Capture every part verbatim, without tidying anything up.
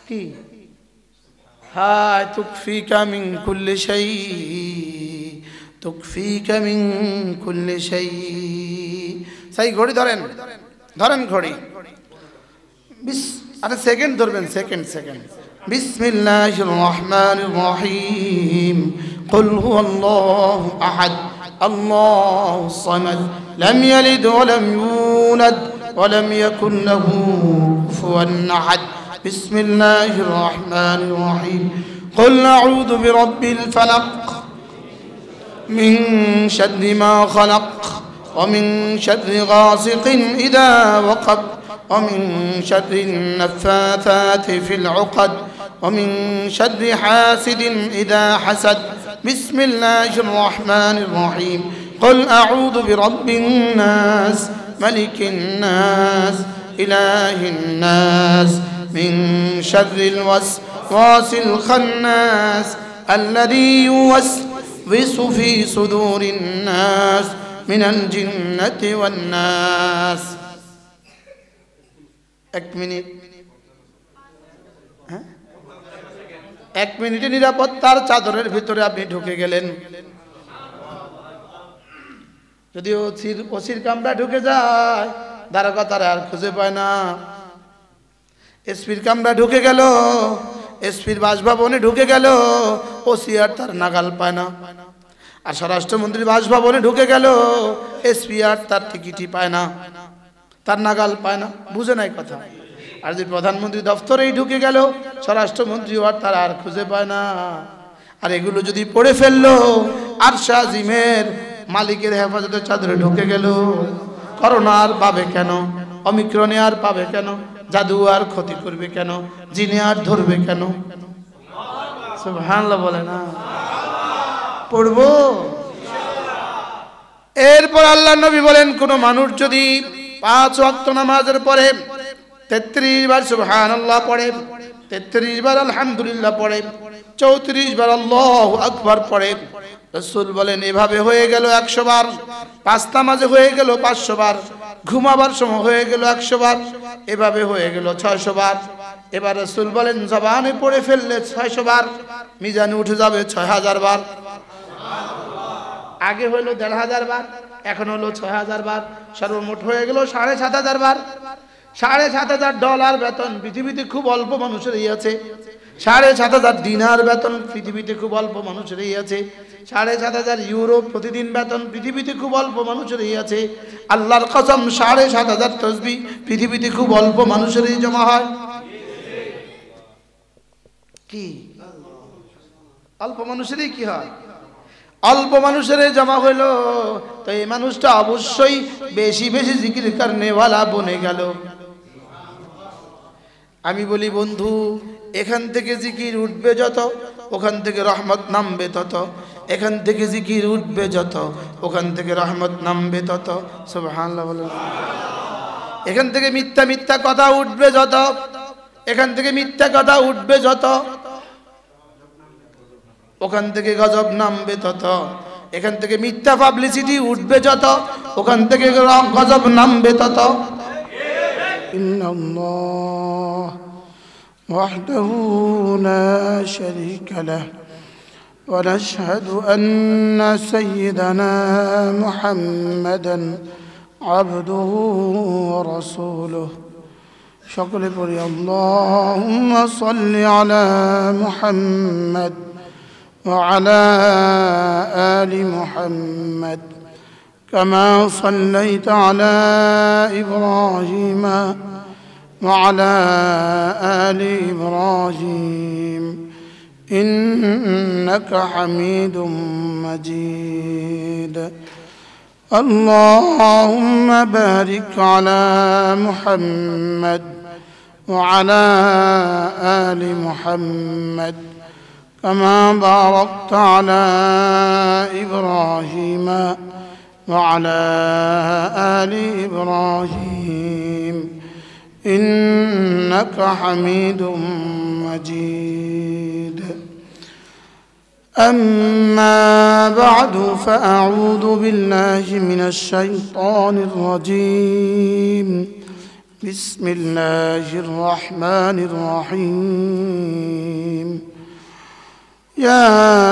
কি হায় তুকফিকা মিন কুল্লি শাই তুকফিকা মিন কুল্লি শাই। সেই ঘড়ি ধরেন ধরেন ঘড়ি বিস আরে সেকেন্ড ধরবেন সেকেন্ড সেকেন্ড বিসমিল্লাহির রহমানির রহিম কুল হুয়াল্লাহু আহাদ আল্লাহুস সামাদ লাম ইয়ালিদ ওয়া লাম ইউলাদ ওয়া লাম ইয়াকুল লাহু কুফুয়ান আহাদ বিসমিল্লাহির রহমানির রহিম কুল আউযু বিরাব্বিল ফালাক মিন শাররি মা খালাক ওয়া মিন শাররি গাসিকিন ইযা ওয়াকাব ومن شر النفاثات في العقد ومن شر حاسد إذا حسد بسم الله الرحمن الرحيم قل أعوذ برب الناس ملك الناس إله الناس من شر الوسواس الخناس الذي يوسوس في صدور الناس من الجنة والناس এক মিনিট হ্যাঁ এক মিনিটে নিরাপত্তার চাদরের ভিতরে আপনি ঢুকে গেলেন। যদি ওসির ওসির কামরা ঢুকে যায় দারোগা তারা আর খুঁজে পায় না। এসপির কামরা ঢুকে গেল, এসপির বাসভবনে ঢুকে গেল, ওসি আর তার নাগাল পায় না। আর স্বরাষ্ট্রমন্ত্রীর বাসভবনে ঢুকে গেল, এসপি আর তার টিকিটই পায় না, তার নাগাল পায় না। বুঝে নাই কথা। আর যে প্রধানমন্ত্রী দপ্তরেই ঢুকে গেল, স্বরাষ্ট্রমন্ত্রী আর তার আর খুঁজে পায় না। আর এগুলো যদি পড়ে ফেললো আরশে আজিমের মালিকের হেফাজতের চাদরে ঢুকে গেল, করোনা আর পাবে কেন, অমিক্রণে আর পাবে কেন, জাদু আর ক্ষতি করবে কেন, জিনে আর ধরবে কেন? সুবহানাল্লাহ বলে না পড়বো। এরপর আল্লাহ নবী বলেন, কোন মানুষ যদি পাঁচ ওয়াক্ত নামাজের পরে তেত্রিশ বার সুবহানাল্লাহ পড়ে, তেত্রিশ বার আলহামদুলিল্লাহ পড়ে, চৌত্রিশ বার আল্লাহু আকবার পড়ে, রাসূল বলেন এভাবে হয়ে গেল একশো বার। পাঁচ নামাজে হয়ে গেল পাঁচশো বার, ঘুমাবার সময় হয়ে গেল একশো বার, এভাবে হয়ে গেল ছয়শো বার। এবার রাসূল বলেন জবানে পড়ে ফেললে ছয়শো বার, মিজানে উঠে যাবে ছয় হাজার বার। আগে হলো দেড় হাজার বার, এখন হলো ছয় হাজার বার, সর্বমোট হয়ে গেল সাড়ে সাত হাজার বার। সাড়ে সাত হাজার ডলার বেতন পৃথিবীতে খুব অল্প মানুষেরই আছে। সাড়ে সাত হাজার দিনার বেতন পৃথিবীতে খুব অল্প মানুষেরই আছে। সাড়ে সাত হাজার ইউরো প্রতিদিন বেতন পৃথিবীতে খুব অল্প মানুষেরই আছে। আল্লাহর কসম সাড়ে সাত হাজার তসবিহ পৃথিবীতে খুব অল্প মানুষেরই জমা হয়। কি অল্প মানুষেরই কি হয়? অল্প মানুষের জমা হইল, তো এই মানুষটা অবশ্যই বেশি বেশি জিকির করনেওয়ালা বনে গেল। আমি বলি বন্ধু, এখান থেকে জিকির উঠবে যত, ওখান থেকে রহমত নামবে তত। এখান থেকে জিকির উঠবে যত, ওখান থেকে রহমত নামবে তত। সুবহানাল্লাহ বলেন। এখান থেকে মিথ্যা মিথ্যা কথা উঠবে যত, এখান থেকে মিথ্যা কথা উঠবে যত, ওখান থেকে গজব নামবে তত। এখান থেকে মিথ্যা পাবলিসিটি উঠবে যত, ওখান থেকে গজব নামবে তত। ইন্নাল্লাহ ওয়াহদাহু লা শারীকা লাহ ওয়া নাশহাদু আন্না সাইয়্যিদানা মুহাম্মাদান আবদুহু ওয়া রাসূলুহু। সকলে পড়ি আল্লাহুম্মা সাল্লি আলা মুহাম্মাদ وعلى آل محمد كما صليت على إبراهيم وعلى آل إبراهيم إنك حميد مجيد. اللهم بارك على محمد وعلى آل محمد كما باركت على إبراهيم وعلى آل إبراهيم إنك حميد مجيد. أما بعد فأعوذ بالله من الشيطان الرجيم. بسم الله الرحمن الرحيم يا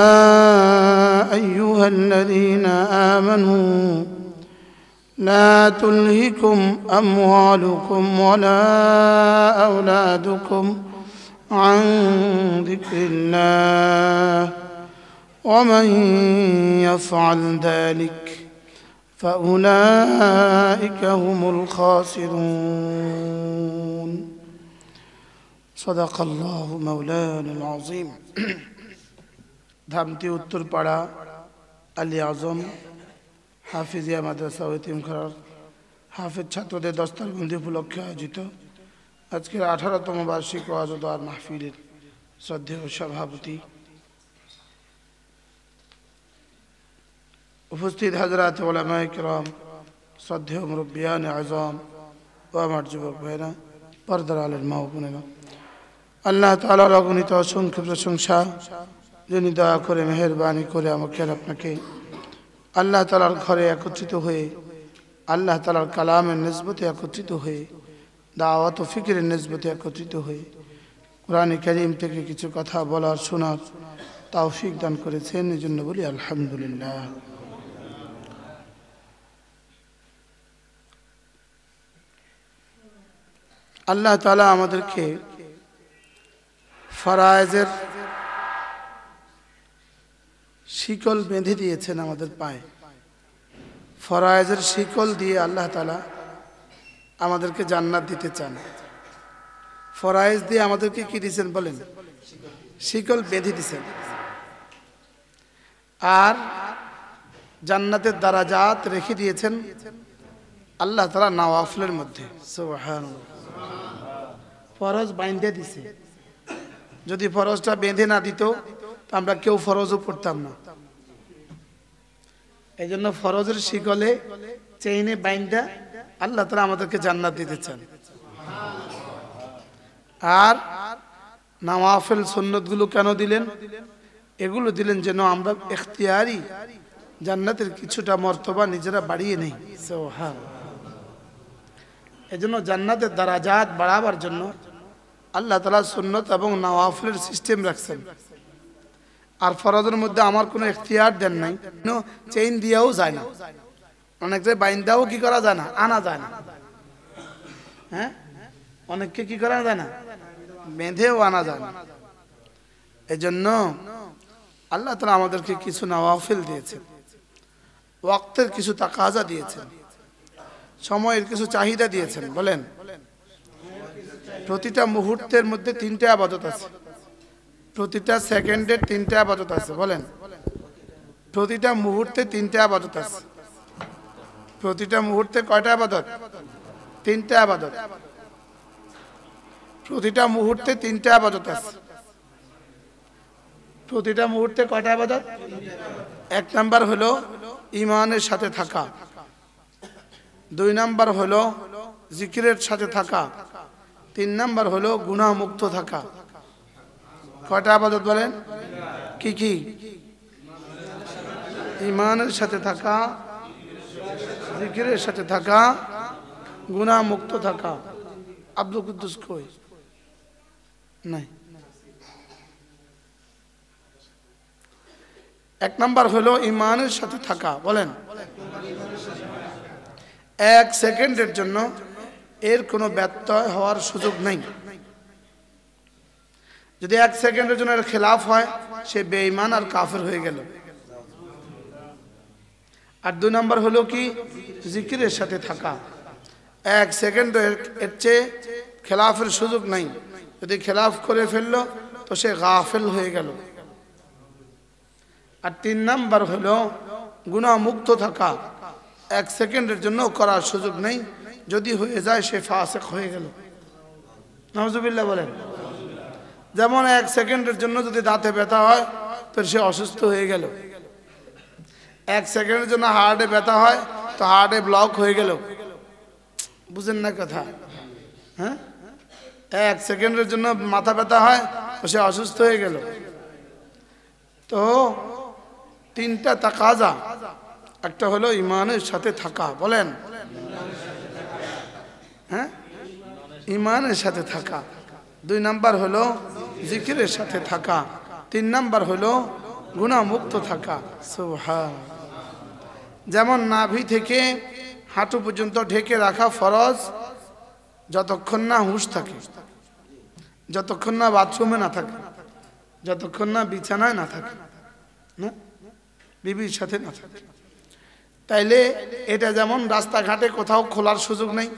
أيها الذين آمنوا لا تلهكم أموالكم ولا أولادكم عن ذكر الله ومن يفعل ذلك فأولئك هم الخاسرون صدق الله مولانا العظيم ধামতি উত্তরপাড়া আলী আজম হাফিজিয়া মাদ্রাসা ও এতিমখানার হাফেজ ছাত্রদের দস্তারবন্দি উপলক্ষে আয়োজিত আজকের আঠারোতম বার্ষিক ওয়াজ ও দোয়ার মাহফিলের শ্রদ্ধেয় সভাপতি উপস্থিত হযরত উলামায়ে কিরাম শ্রদ্ধেয় মুরব্বিয়ান আযম ও আমার যুবক ভাইরা পর্দার আলের মা ও বোনেরা আল্লাহ তাআলার অগণিত অসংখ্য প্রশংসা যিনি দয়া করে মেহেরবানি করে আমাকে আর আপনাকে আল্লাহ তাআলার ঘরে একত্রিত হয়ে আল্লাহ তাআলার কালামের নিসবতে একত্রিত হয়ে দাওয়াত ও ফিকিরের নিসবতে একত্রিত হয়ে কোরআন কারীম থেকে কিছু কথা বলার শোনার তৌফিক দান করেছেন এজন্য বলি আলহামদুলিল্লাহ। আল্লাহ তাআলা আমাদেরকে ফরায়েজের শিকল বেঁধে দিয়েছেন আমাদের পায়ে। ফরায়েজের শিকল দিয়ে আল্লাহ তাআলা আমাদেরকে জান্নাত দিতে চান। ফরায়েজ দিয়ে আমাদেরকে কি দিয়েছেন বলেন? শিকল বেঁধে দিয়েছেন। আর জান্নাতের দারাজাত রেখে দিয়েছেন আল্লাহ তাআলা নওয়াফিলের মধ্যে। সুবহানাল্লাহ। ফরজ বাইন্ধে দিছে, যদি ফরজটা বেঁধে না দিত তো আমরা কেউ ফরজও পড়তাম না। এই জন্য ফরজের শিকলে চেইনে বাইন্ধা আল্লাহ তাআলা আমাদেরকে জান্নাত দিতে চান। আর নওয়াফিল সুন্নতগুলো কেন দিলেন? এগুলো দিলেন যেন আমরা ইখতিয়ারি জান্নাতের কিছুটা মর্তবা নিজেরা বাড়িয়ে নেই। সুবহানাল্লাহ। এজন্য জান্নাতের দারাজাত বাড়াবার জন্য আল্লাহ তাআলা সুন্নত এবং নওয়াফিলের সিস্টেম রাখছেন। আর ফরজের মধ্যে আমার কোনো ইখতিয়ার দেন নাই, চেইন দিয়েও যায় না, অনেকটা বাইন্দাও কি করা যায় না, আনা যায় না। হ্যাঁ, অনেককে কি করা যায় না, বেঁধেও আনা যায় না। এই জন্য আল্লাহ তাআলা আমাদেরকে কিছু নওয়াফিল দিয়েছেন, ওয়াক্তের কিছু তাকাজা দিয়েছেন, সময়ের কিছু চাহিদা দিয়েছেন। বলেন, প্রতিটা মুহূর্তের মধ্যে তিনটা ইবাদত আছে, প্রতিটা সেকেন্ডের তিনটা ইবাদত আছে। বলেন, প্রতিটা মুহূর্তে তিনটা ইবাদত আছে। প্রতিটা মুহূর্তে কয়টা ইবাদত? তিনটা ইবাদত। প্রতিটা মুহূর্তে তিনটা ইবাদত আছে। প্রতিটা মুহূর্তে কয়টা ইবাদত? এক নাম্বার হলো ঈমানের সাথে থাকা, দুই নাম্বার হলো জিকিরের সাথে থাকা, তিন নাম্বার হলো গুনাহ মুক্ত থাকা। কয়টা ইবাদত বলেন? কি কি? ঈমানের সাথে থাকা, জিকিরের সাথে থাকা, গুনাহ মুক্ত থাকা। আব্দুল কুদ্দুস কই? নাই। এক নাম্বার হলো ঈমানের সাথে থাকা। বলেন, এক সেকেন্ডের জন্য এর কোনো ব্যত্যয় হওয়ার সুযোগ নেই। যদি এক সেকেন্ডের জন্য এর খেলাফ হয়, সে বেঈমান আর কাফের হয়ে গেল। আর দুই নাম্বার হলো কি? জিকিরের সাথে থাকা। এক সেকেন্ড এর চেয়ে খেলাফের সুযোগ নাই, যদি খেলাফ করে ফেললো তো সে গাফেল হয়ে গেল। আর তিন নাম্বার হলো গুনাহ মুক্ত থাকা, এক সেকেন্ডের জন্য করার সুযোগ নেই, যদি হয়ে যায় সে ফাসিক হয়ে গেল। নাউজুবিল্লাহ বলেন। যেমন এক সেকেন্ডের জন্য যদি দাঁতে ব্যথা হয় তো সে অসুস্থ হয়ে গেল। এক সেকেন্ডের জন্য হার্টে ব্যথা হয় তো হার্টে ব্লক হয়ে গেল। বুঝেন না কথা? হ্যাঁ, এক সেকেন্ডের জন্য মাথা ব্যথা হয় তো সে অসুস্থ হয়ে গেল। তো তিনটা তাকাজা, একটা হলো ঈমানের সাথে থাকা। বলেন, হ্যাঁ, ইমানের সাথে থাকা, দুই নাম্বার হলো জিকিরের সাথে থাকা, তিন নাম্বার হলো গুনাহমুক্ত থাকা। সুবহান। যেমন নাভি থেকে হাঁটু পর্যন্ত ঢেকে রাখা ফরজ, যতক্ষণ না হুঁশ থাকে, যতক্ষণ না বাথরুমে না থাকে, যতক্ষণ না বিছানায় না থাকে, না বিবির সাথে না থাকে। তাইলে এটা যেমন রাস্তাঘাটে কোথাও খোলার সুযোগ নেই,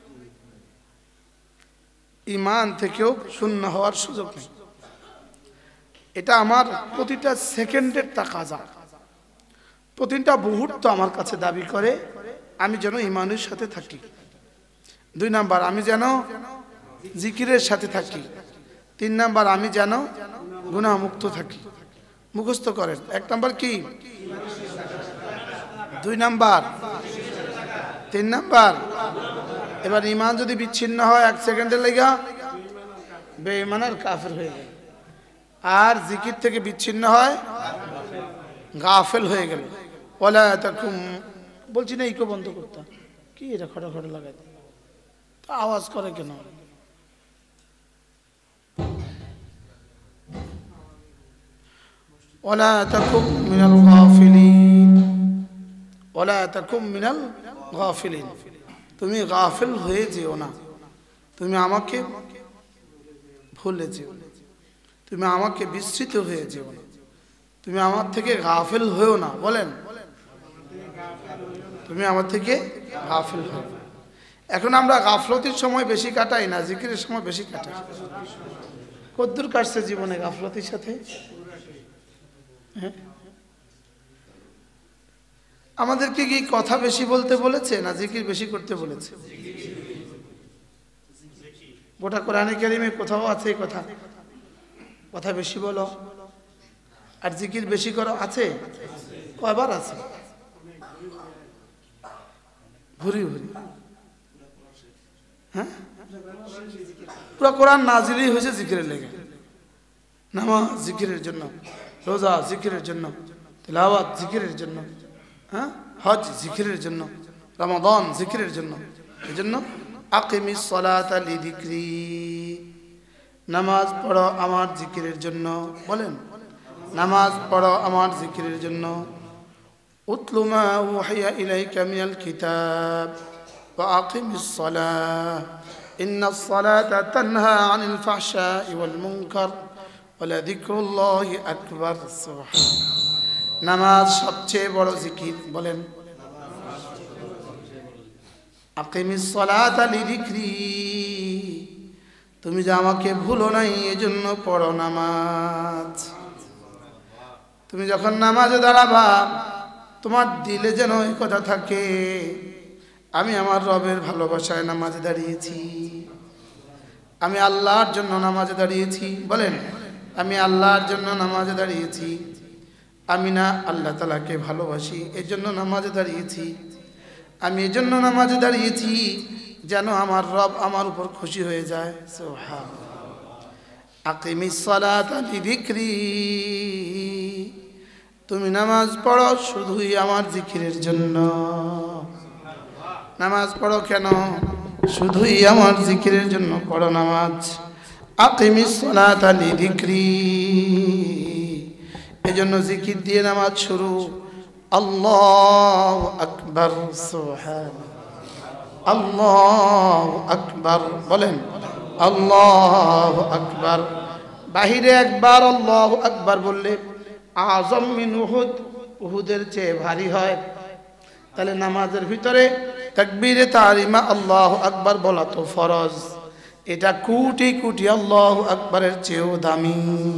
ইমান থেকেও শূন্য হওয়ার সুযোগ নেই। এটা আমার প্রতিটা সেকেন্ডের তাকাজা, প্রতিটা মুহূর্ত আমার কাছে দাবি করে আমি যেন ইমানের সাথে থাকি। দুই নাম্বার, আমি যেন জিকিরের সাথে থাকি। তিন নাম্বার, আমি যেন গুনাহমুক্ত থাকি। মুখস্থ করেন। এক নাম্বার কি? দুই নাম্বার, তিন নাম্বার। এবার ইমান যদি বিচ্ছিন্ন হয় এক সেকেন্ডের লেগা, বেঈমান আর কাফের হয়ে গেল। আর জিকির থেকে বিচ্ছিন্ন হয় গাফেল হয়ে গেল। ওয়ালা তাকুম, বলছি না ইকো বন্ধ করতে, কি এটা খটা খটা লাগাই তো আওয়াজ করে কেন? ওয়ালা তাকুম মিনাল গাফিলিন, ওয়ালা তাকুম মিনাল গাফিলিন, তুমি গাফিল হয়ে যেও না, তুমি আমাকে ভুলে যেও না, তুমি আমাকে বিস্মৃত হয়ে যেও না, তুমি আমার থেকে গাফিল হয়েও না। বলেন, তুমি আমার থেকে গাফিল হও। এখন আমরা গাফলতির সময় বেশি কাটাই না জিকিরের সময় বেশি কাটাই? কদ্দুর কাটছে জীবনে গাফলতির সাথে? হ্যাঁ, আমাদেরকে কি কথা বেশি বলতে বলেছে না জিকির বেশি করতে বলেছে? গোটা কোরআনে কারিমে কোথাও আছে কথা, কথা বেশি বলো আর জিকির বেশি করো? আছে? কয়বার আছে? ভুরি ভুরি। হ্যাঁ, পুরো কোরআন নাজিলই হয়েছে জিকিরের লেগে। নামাজ জিকিরের জন্য, রোজা জিকিরের জন্য, তিলাওয়াত জিকিরের জন্য, হ্যাঁ হজ জিকিরের জন্য, রমাদান জিকিরের জন্য। এই জন্য আকিমিস সালাতা লিযিকরি, নামাজ পড়ো আমার জিকিরের জন্য। বলেন, নামাজ পড়ো আমার জিকিরের জন্য। উতলু মা উহিয়া ইলাইকা মিনাল কিতাব ওয়া আকিমিস সালাহ ইন্নাস সালাতা তানহা আনিল ফাহশাই ওয়াল মুনকার ওয়া লাযিকরুল্লাহি আকবার। সুবহান। নামাজ সবচেয়ে বড় জিকির। বলেন, আকিমিস সালাতা লিযিকরি, তুমি যে আমাকে ভুলো নাই এজন্য পড়ো নামাজ। তুমি যখন নামাজে দাঁড়াবা তোমার দিলে যেন এই কথা থাকে, আমি আমার রবের ভালোবাসায় নামাজে দাঁড়িয়েছি, আমি আল্লাহর জন্য নামাজে দাঁড়িয়েছি। বলেন, আমি আল্লাহর জন্য নামাজে দাঁড়িয়েছি, আমি না আল্লাহ তাআলাকে ভালোবাসি এজন্য নামাজে দাঁড়িয়েছি, আমি এজন্য নামাজে দাঁড়িয়েছি যেন আমার রব আমার উপর খুশি হয়ে যায়। সুবহানাল্লাহ। আকিমিস সালাতা লিযিকরি, তুমি নামাজ পড়ো শুধুই আমার জিকিরের জন্য। নামাজ পড়ো কেন? শুধুই আমার জিকিরের জন্য পড়ো নামাজ। আকিমিস সালাতা লিযিকরি, এজন্য জিকির দিয়ে নামাজ শুরু। আল্লাহু আকবার। সুবহানাল্লাহ। আল্লাহু আকবার। বলেন, আল্লাহু আকবার। বাহিরে একবার আল্লাহু আকবার বললে আযম মিন উহুদ, উহুদের চেয়ে ভারী হয়। তাহলে নামাজের ভিতরে তাকবীরে তাহরিমা আল্লাহু আকবার বলা তো ফরজ, এটা কোটি কোটি আল্লাহু আকবারের চেয়েও দামি।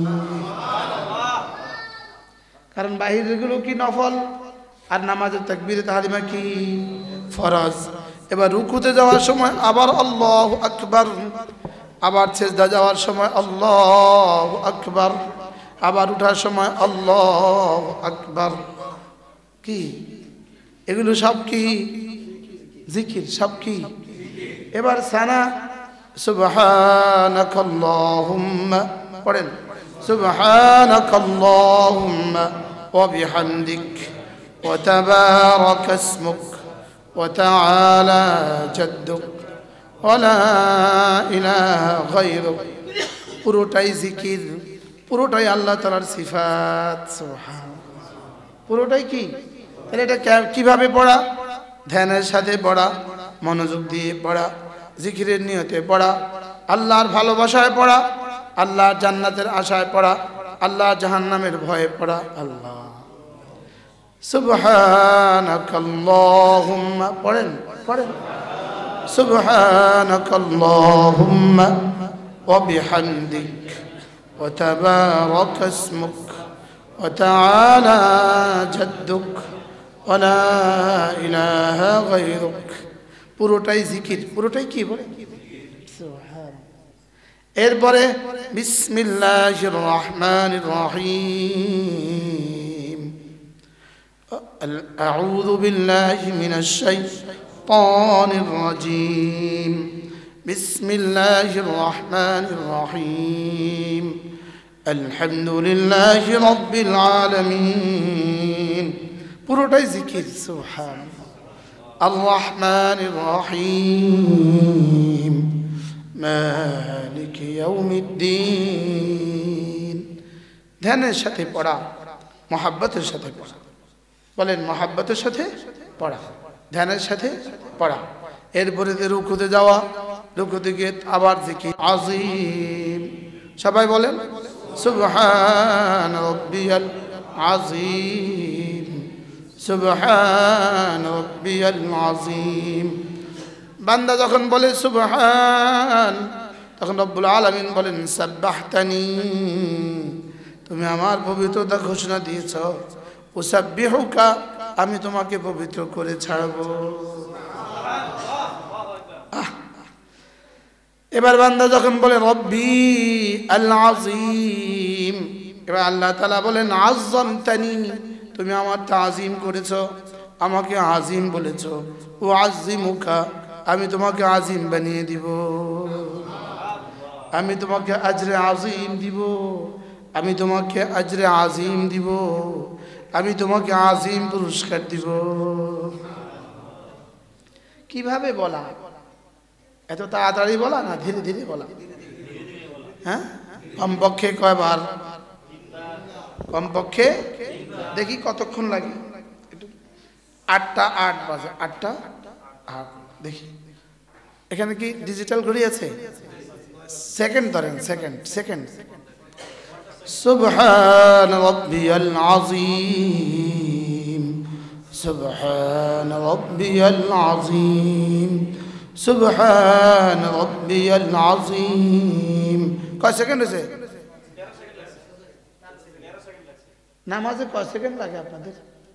কারণ বাহিরের গুলো কি নফল আর নামাজের তাকবীরে তাহরিমা কি ফরজ। এবার রুকুতে যাওয়ার সময় আবার আল্লাহু আকবার, আবার সিজদা যাওয়ার সময় আল্লাহু আকবার, আবার উঠার সময় আল্লাহু আকবার। কি এগুলো সব কি জিকির? সব কি? এবার সানা সুবহানাকাল্লাহুম্মা পড়েন, সুবহানাকাল্লাহুম্মা ওয়া বিহামদিক ওয়া তাবারাকা ইসমুক ওয়া তাআলা জাদ্দুক ওয়ালা ইলাহা গায়রুক। পুরোটাই জিকির, পুরোটাই আল্লাহ তাআলার সিফাত। সুবহানাল্লাহ। পুরোটাই কি? তাহলে এটা কিভাবে পড়া? ধ্যানের সাথে পড়া, মনোযোগ দিয়ে পড়া, জিকিরের নিয়তে পড়া, আল্লাহর ভালোবাসায় পড়া, আল্লাহর জান্নাতের আশায় পড়া, আল্লাহর জাহান্নামের ভয়ে পড়া। আল্লাহ সুবহানাকাল্লাহুম্মা পড়েন পড়েন সুবহানাকাল্লাহুম্মা ওয়া বিহামদিক ওয়া তাবারাকা ইসমুক ওয়া তাআলা জাদ্দুক ওয়া লা ইলাহা গায়রুক। পুরোটাই জিকির, পুরোটাই কি বলে? এরপরে বিসমিল্লাহির রহমানির রহিম। আউযু বিল্লাহি মিনাশ শাইতানির রাজীম। বিসমিল্লাহির রহমানির রহিম। আলহামদুলিল্লাহি রাব্বিল আলামিন। পুরোটাই জিকির। সুবহানাল্লাহ। আর রহমানির রহিম। মালিকি ইয়াউমিদ্দিন। ধ্যানের সাথে পড়া, মহাব্বতের সাথে পড়া। বলেন মহাব্বতের সাথে পড়া, ধ্যানের সাথে পড়া। এরপরে রুকুতে যাওয়া, রুকুতে গিয়ে আবার জিকির আযীম। সবাই বলেন সুবহান রাব্বিয়াল আযীম, সুবহান রাব্বিয়াল আযীম। বান্দা যখন বলে সুবহান, তখন রব্বুল আলামিন বলেন সাব্বাহতানি, তুমি আমার পবিত্রতা ঘোষণা দিয়েছ। উসাব্বিহুকা, আমি তোমাকে পবিত্র করে ছাড়ব। এবার বান্দা যখন বলে রব্বি আল আযীম, এবার আল্লাহ তাআলা বলেন আযযামতানি, তুমি আমার তাযীম করেছ, আমাকে আযীম বলেছ। ও আযীমুকা, আমি তোমাকে আযীম বানিয়ে দিব, আমি তোমাকে আজরে আযীম দিব, আমি তোমাকে আজরে আযীম দিব, আমি তোমাকে আযীম পুরস্কার দিব। কিভাবে বলা? এত তাড়াতাড়ি বলা না ধীরে ধীরে বলা? হ্যাঁ, কমপক্ষে কয়বার? কমপক্ষে দেখি কতক্ষণ লাগে। আটটা আট বাজে, আটটা আট। দেখি এখানে কি ডিজিটাল ঘড়ি আছে? সেকেন্ড ধরেন, সেকেন্ড সেকেন্ড। সুবহান রাব্বিয়াল আযীম, সুবহান রাব্বিয়াল আযীম, সুবহান রাব্বিয়াল আযীম। কয় সেকেন্ড হয়েছে? নামাজে কয় সেকেন্ড লাগে আপনাদের?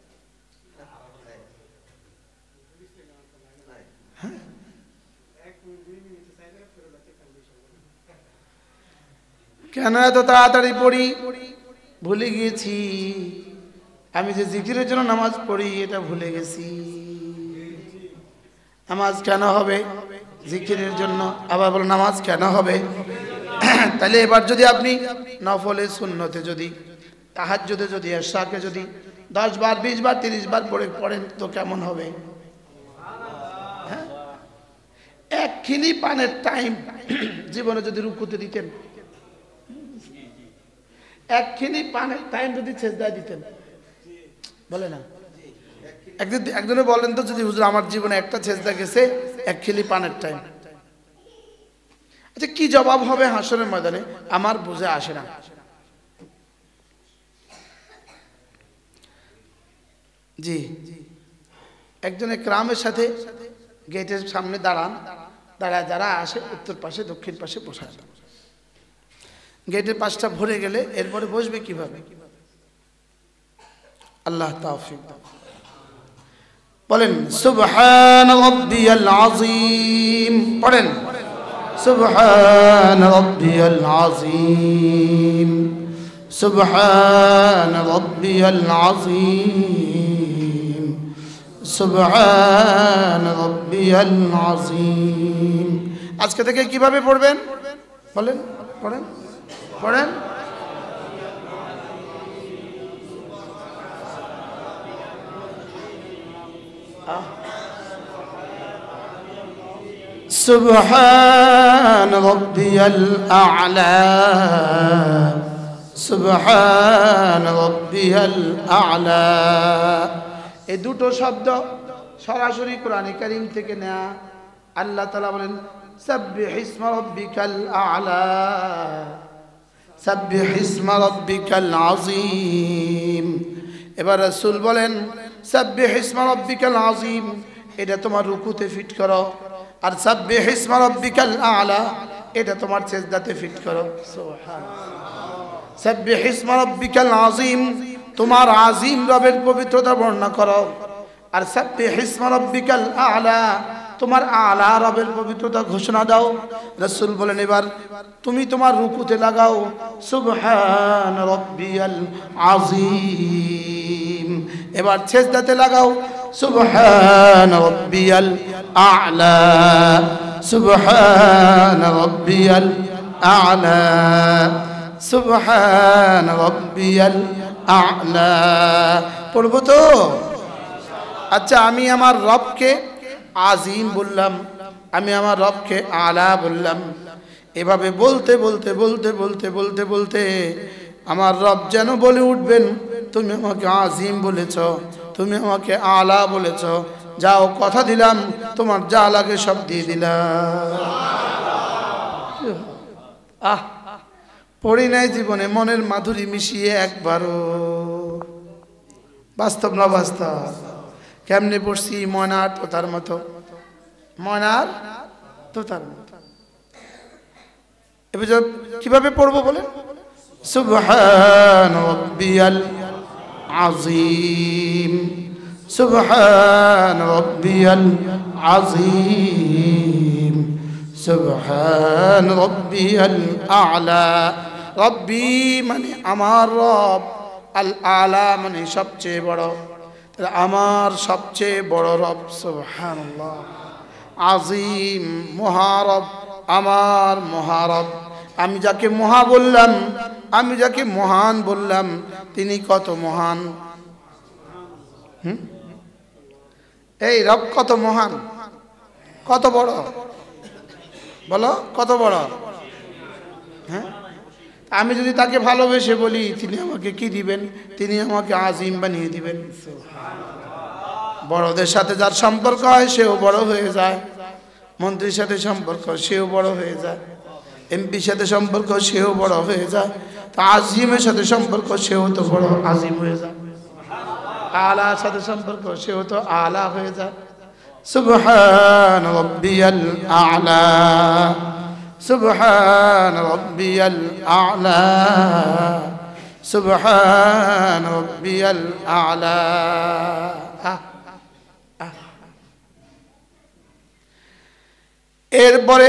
কেন এত তাড়াতাড়ি পড়ি? ভুলে গিয়েছি। আমি যে জিকিরের জন্য নামাজ পড়ি এটা ভুলে গেছি। নামাজ কেন হবে? জিকিরের জন্য। আবার বলো নামাজ কেন হবে? তাহলে এবার যদি আপনি নফলে সুন্নতে যদি তাহাজ্জুদে যদি এশাকে যদি দশ বার বিশ বার তিরিশ বার পড়ে পড়েন তো কেমন হবে? হ্যাঁ, এক খিলি পানের টাইম জীবনে যদি রুকুতে দিতেন, এক খিলি পানের টাইম যদি সেজদায় দিতেন, বলে না? একদিন একজনে বলেন তো, যদি হুজুর আমার জীবনে একটা সেজদা গেছে এক খিলি পানের টাইম, আচ্ছা কি জবাব হবে হাসরের ময়দানে? আমার বুঝে আসে না। জি, একজন একরামের সাথে গেটের সামনে দাঁড়ান, দাঁড়ায় যারা আসে উত্তর পাশে দক্ষিণ পাশে বসায়। গেটের পাশটা ভরে গেলে এরপরে বসবে কিভাবে? আল্লাহ তাওফিক দান। বলেন সুবহান রাব্বিয়াল আযীম। পড়েন সুবহান রাব্বিয়াল আযীম, সুবহান রাব্বিয়াল আযীম, সুবহান রাব্বিয়াল আযীম। আজকে থেকে কিভাবে পড়বেন বলেন? পড়েন পড়েন সুবহান রাব্বিয়াল আ'লা সুবহান রাব্বিয়াল আ'লা। এই দুটো শব্দ সরাসরি কোরআন কারীম থেকে নেয়া। আল্লাহ তাআলা বলেন সাব্বিহ ইসমা রাব্বিকাল আ'লা সাব্বিহ ইসমা রাব্বিকাল আযীম। এবার রাসূল বলেন সাব্বিহ ইসমা রাব্বিকাল আযীম, এটা তোমার রুকুতে ফিট করো, আর সাব্বিহ ইসমা রাব্বিকাল আ'লা এটা তোমার সিজদাতে ফিট করো। সুবহানাল্লাহ। সাব্বিহ ইসমা রাব্বিকাল আযীম তোমার আযীম রবের পবিত্রতা বর্ণনা করো, আর সাব্বিহ ইসমা রাব্বিকাল আ'লা তোমার আলা রবের পবিত্রতা ঘোষণা দাও। রাসূল বলেন এবার তুমি তোমার রুকুতে লাগাও সুবহান রাব্বিয়াল আযীম, এবার সিজদাতে লাগাও সুবহান রাব্বিয়াল আ'লা সুবহান রাব্বিয়াল আ'লা সুবহান রাব্বিয়াল আ'লা। পড়বো তো? আচ্ছা, আমি আমার রবকে আজিম বললাম, আমি আমার রবকে আলা বললাম। এভাবে বলতে বলতে বলতে বলতে বলতে বলতে আমার রব যেন বলে উঠবেন তুমি আমাকে আজিম বলেছ, তুমি আমাকে আলা বলেছ, যাও কথা দিলাম তোমার যা লাগে সব দিয়ে দিলাম। আহ পড়ি নাই জীবনে মনের মাধুরী মিশিয়ে একবারও। বাস্তব না বাস্তব? কেমনে পড়ছি? ময়নার তোতার মতো, ময়নার তোতার মতো। এবার কিভাবে পড়বো বলেন? সুবহান রাব্বিয়াল আযীম সুবহান রাব্বিয়াল আযীম সুবহান রাব্বিয়াল আ'লা। রব্বি মানে আমার রব, আল আলা মানে সবচেয়ে বড়, আমার সবচেয়ে বড় রব সুবহানাল্লাহ। আযীম মহারব, আমার মহারব। আমি যাকে মহা বললাম, আমি যাকে মহান বললাম তিনি কত মহান। হুম এই রব কত মহান, কত বড় বলো, কত বড়। হ্যাঁ, আমি যদি তাকে ভালোবেসে বলি তিনি আমাকে কি দিবেন? তিনি আমাকে আজিম বানিয়ে দিবেন। বড়দের সাথে যার সম্পর্ক হয় সেও বড় হয়ে যায়, মন্ত্রীর সাথে সম্পর্ক সেও বড় হয়ে যায়, এমপির সাথে সম্পর্ক সেও বড় হয়ে যায়, তা আজিমের সাথে সম্পর্ক সেও তো বড় আজিম হয়ে যায়, আলার সাথে সম্পর্ক সেও তো আলা হয়ে যায়। সুবহান রাব্বিয়াল আ'লা সুবহান রাব্বিয়াল আ'লা সুবহান রাব্বিয়াল আ'লা। এরপরে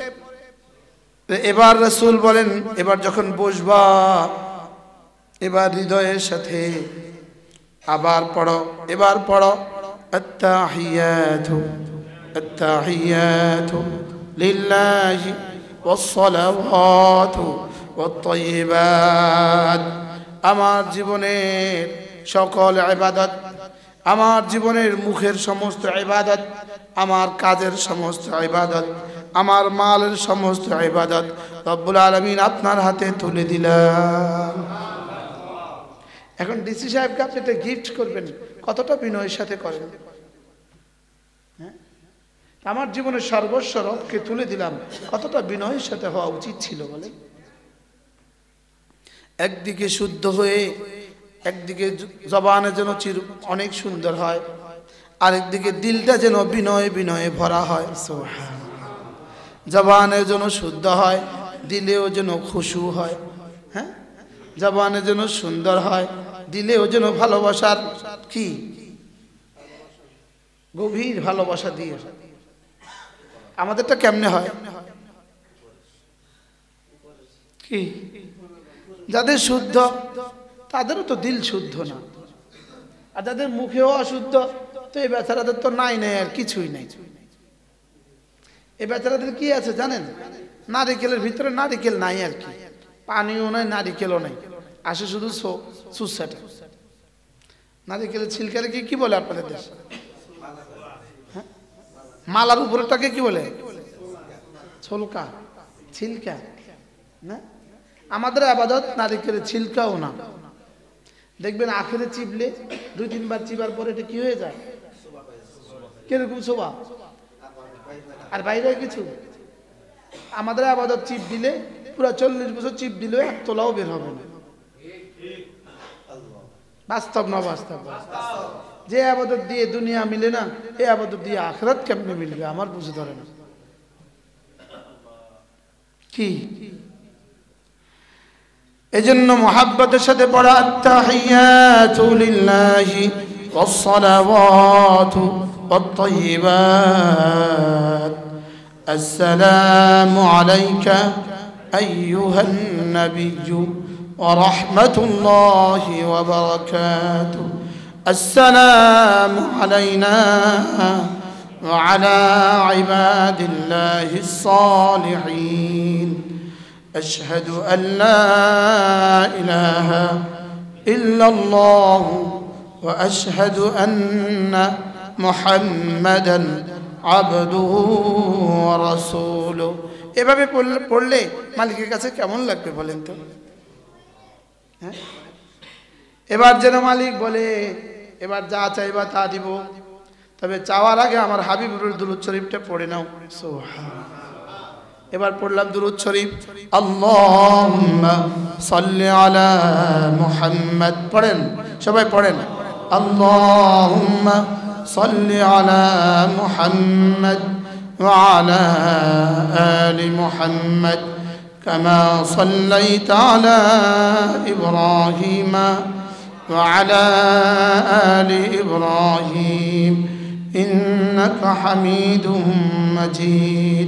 এবার রাসূল বলেন এবার যখন বসবা এবার হৃদয়ের সাথে আবার পড়ো, এবার পড়ো আত্তাহিয়াতু আত্তাহিয়াতু লিল্লাহি ওয়াসসালাওয়াতু ওয়াত-তাইয়্যিবাত। আমার জীবনের সকল ইবাদত, আমার জীবনের মুখের সমস্ত ইবাদত, আমার কাজের সমস্ত ইবাদত, আমার মালের সমস্ত ইবাদত রব্বুল আলামিন আপনার হাতে তুলে দিলাম। এখন ডিসি সাহেবকে আপনি একটা গিফট করবেন, কতটা বিনয়ের সাথে করেন। হ্যাঁ, আমার জীবনের সর্বস্ব রবকে তুলে দিলাম, কতটা বিনয়ের সাথে হওয়া উচিত ছিল বলে। একদিকে শুদ্ধ হয়ে, একদিকে জবানে যেন চির অনেক সুন্দর হয়, আরেকদিকে দিলটা যেন বিনয়ে বিনয়ে ভরা হয়। জবানে যেন শুদ্ধ হয়, দিলেও যেন খুশু হয়। হ্যাঁ, জবানে যেন সুন্দর হয়, দিলেও যেন ভালোবাসার কি গভীর ভালোবাসা দিয়ে। আমাদেরটা কেমনে হয় কি? যাদের শুদ্ধ তাদেরও তো দিল শুদ্ধ না, আর যাদের মুখেও অশুদ্ধ তো এই বেচারাদের তো নাই নাই আর কিছুই নাই। এই বেচারাদের কি আছে জানেন? নারিকেলের ভিতরে নারিকেল নাই আর কি, পানিও নাই নারিকেলও নাই, আসে শুধু সুসাটা। নারিকেলের ছিলকারে কি বলে আপনাদের দেশে? হ্যাঁ, মালার উপরেরটাকে কি বলে? ছলকা ছিলকা না, আমাদের আবাদত নারিকেলের ছিলকাও না। দেখবেন আখেরে চিপলে দুই তিনবার চিবার পরে এটা কি হয়ে যায়, কিরকম শোভা, আর বাইরে কিছু। আমাদের আবাদত চিপ দিলে পুরো চল্লিশ বছর চিপ দিলেও এক তোলাও বের হবে না। বাস্তব না বাস্তব? যে আবাদত দিয়ে দুনিয়া মিলে না, এই আবাদত দিয়ে আখিরাত কেমনে মিলবে আমার বুঝে ধরে না। কি এজন্য মুহাব্বতের সাথে পড়া আত্তাহিয়াতু লিল্লাহি ওয়াস সালাওয়াতু ওয়াত তাইয়্যিবাত আসসালামু আলাইকা আইয়ুহান নাবিয়্যু ওয়া রাহমাতুল্লাহি ওয়া বারাকাতুহু আসসালামু আলাইনা ওয়া আলা ইবাদিল্লাহিস সালিহিন أشهد أن لا إله إلا الله وأشهد أن محمدا عبده ورسوله। এভাবে পড়লে মালিকের কাছে কেমন লাগবে বলেন তো? হ্যাঁ, এবার যেন মালিক বলে এবার যা চাইবা তা দিব, তবে চাওয়ার আগে আমার হাবিবুর দুরূদ শরীফটা পড়ে নাও। সুবহানাল্লাহ। এবার পড়লাম দুরূদ শরীফ, আল্লাহুম্মা সাল্লি আলা মুহাম্মাদ। পড়েন সবাই পড়েন, আল্লাহুম্মা সাল্লি আলা মুহাম্মাদ ওয়া আলা আলি মুহাম্মাদ কামা সাল্লাইতা আলা ইব্রাহিম ওয়া আলা আলি ইব্রাহিম ইন্নাকা হামিদুম মাজিদ।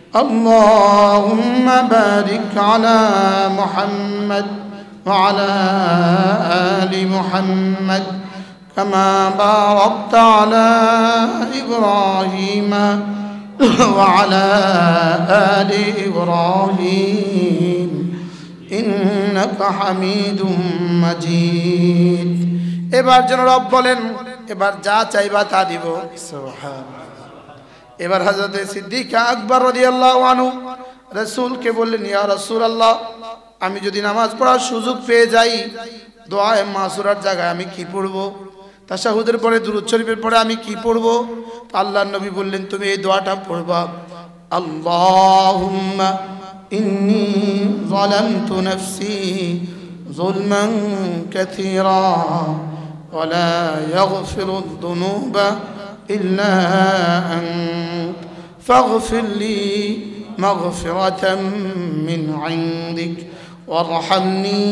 اللهم بارك على محمد وعلى آل محمد كما باركت على إبراهيم وعلى آل إبراهيم إنك حميد مجيد। এবার যেন রব বলেন এবার যা চাইবা তা দিব। সুবহানাল্লাহ। এবার হযরত সিদ্দিক আকবর রাদিয়াল্লাহু আনহু রাসূলকে বললেন, ইয়া রাসূলুল্লাহ, আমি যদি নামাজ পড়ার সুযোগ পেয়ে যাই, দোয়ায়ে মাসুরার জায়গায় আমি কি পড়ব? তাশাহুদের পরে দুরূদ শরীফের পরে আমি কি পড়ব? আল্লাহর নবী বললেন, তুমি এই দোয়াটা পড়বা, আল্লাহুম্মা ইন্নী যালামতু নাফসি যুলমান কাসীরা ওয়া লা ইয়াগফিরুদ দুনুবা إلا أنت فاغفر لي مغفرة من عندك وارحمني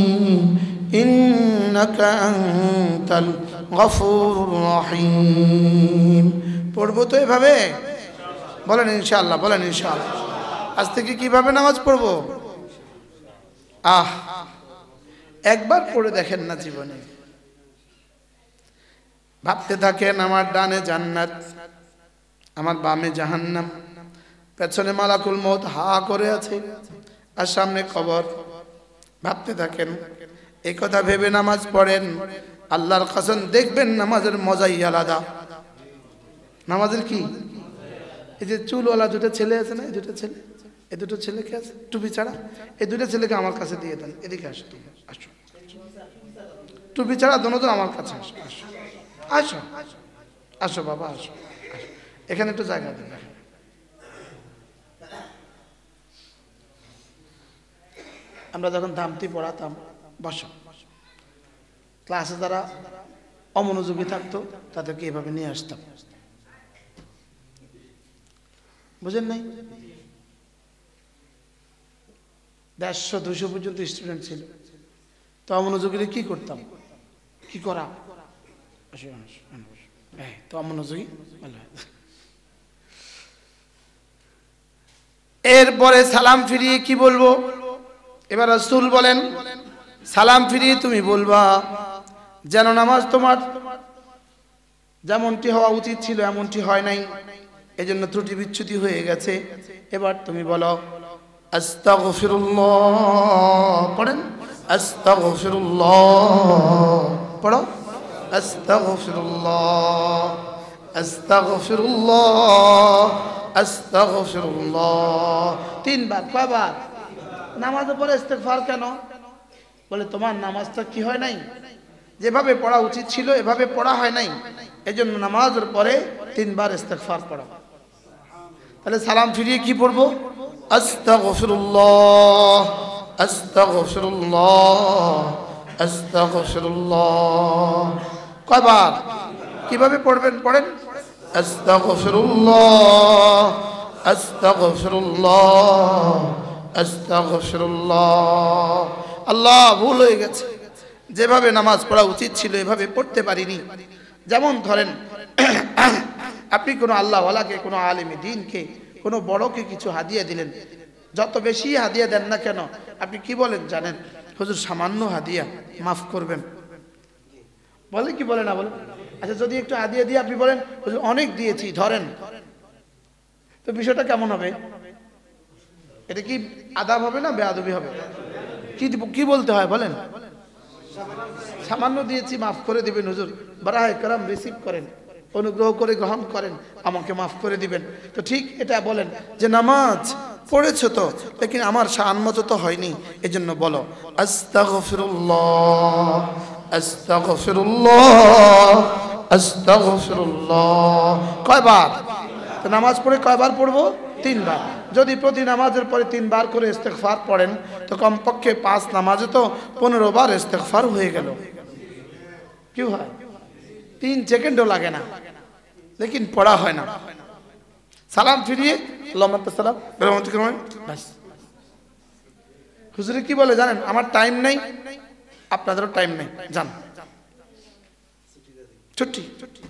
إنك أنت الغفور الرحيم। পড়বো তো এভাবে? বলেন ইনশাআল্লাহ, বলেন ইনশাআল্লাহ। আজ থেকে কিভাবে নামাজ পড়বো? আহ একবার পড়ে দেখেন না জীবনে, ভাবতে থাকেন আমার ডানে জান্নাত, আমার বামে জাহান্নাম, পেছনে মালাকুল মউত হা করে আছে, আর সামনে কবর। ভাবতে থাকেন, এই কথা ভেবে নামাজ পড়েন। আল্লাহর কসম, দেখবেন নামাজের মজাই আলাদা। নামাজের কি, এই যে চুলওয়ালা দুটো ছেলে আছে না, এই দুটো ছেলে, এই দুটো ছেলেকে আছে টুপি ছাড়া, এই দুটো ছেলেকে আমার কাছে দিয়ে দেন। এদিকে আসো, আসো, টুপি ছাড়া দুজন আমার কাছে আসো, আসো আসো আসো বাবা, আসো, এখানে একটু জায়গা দেন। আমরা যখন দামতি পড়াতাম, বসো, ক্লাসে যারা অমনোযোগী থাকতো তাদেরকে এভাবে নিয়ে আসতাম, বুঝেন নাই? দেড়শো দুশো পর্যন্ত স্টুডেন্ট ছিল, তো অমনোযোগীরা কি করতাম, কি করা, তো অমনোযোগী। এরপরে সালাম ফিরিয়ে কি বলবো? এবার রাসূল বলেন, সালাম ফিরিয়ে তুমি বলবা যেন নামাজ তোমার যেমনটি হওয়া উচিত ছিল এমনটি হয় নাই, এজন্য ত্রুটি বিচ্যুতি হয়ে গেছে। এবার তুমি বলো আস্তাগফিরুল্লাহ। পড়েন আস্তাগফিরুল্লাহ, পড়ো আস্তাগফিরুল্লাহ, আস্তাগফিরুল্লাহ, আস্তাগফিরুল্লাহ। তিনবার। কয়বার? নামাজের পরে ইস্তেগফার কেন? বলে তোমার নামাজটা কি হয় নাই, যেভাবে পড়া উচিত ছিল এভাবে পড়া হয় নাই, এজন্য নামাজের পরে তিনবার ইস্তেগফার পড়া। তাহলে সালাম ফিরিয়ে কি পড়বো? আস্তাগফিরুল্লাহ আস্তাগফিরুল্লাহ আস্তাগফিরুল্লাহ। কয়বার? কিভাবে পড়বেন? পড়েন আস্তাগফিরুল্লাহ আস্তাগফিরুল্লাহ আস্তাগফিরুল্লাহ। আল্লাহ, ভুল হয়ে গেছে, যেভাবে নামাজ পড়া উচিত ছিল এভাবে পড়তে পারিনি। যেমন ধরেন আপনি কোনো আল্লাহওয়ালাকে, কোনো আলেমে দ্বীনকে, কোনো বড়কে কিছু হাদিয়া দিলেন, যত বেশি হাদিয়া দেন না কেন আপনি কি বলেন জানেন? হুজুর সামান্য হাদিয়া, মাফ করবেন। বলে কি বলে না বলে? আচ্ছা যদি একটু হাদিয়া দিয়ে আপনি বলেন হুজুর অনেক দিয়েছি ধরেন, তো বিষয়টা কেমন হবে? এটা কি আদাব হবে না বেয়াদবি হবে? কি কি বলতে হয় বলেন? সামান্য দিয়েছি, মাফ করে দিবেন হুজুর, বারায়ে কারাম রিসিভ করেন, অনুগ্রহ করে গ্রহণ করেন, আমাকে মাফ করে দিবেন। তো ঠিক এটা বলেন যে নামাজ পড়েছো তো, লেকিন আমার শান মতো তো হয়নি, এজন্য বলো আস্তাগফিরুল্লাহ আস্তাগফিরুল্লাহ আস্তাগফিরুল্লাহ। কয়বার? তো নামাজ পড়ে কয়বার পড়বো? তিনবার। যদি প্রতি নামাজের পরে তিনবার করে ইস্তেগফার পড়েন তো কমপক্ষে পাঁচ নামাজে তো পনেরো বার ইস্তেগফার হয়ে গেল। কি হয়? তিন সেকেন্ডও লাগে না, লেকিন পড়া হয় না। সালাম ফিরিয়ে সালাম হুজুরে কি বলে জানেন? আমার টাইম নেই, আপনাদেরও টাইম নেই, যান ছুটি।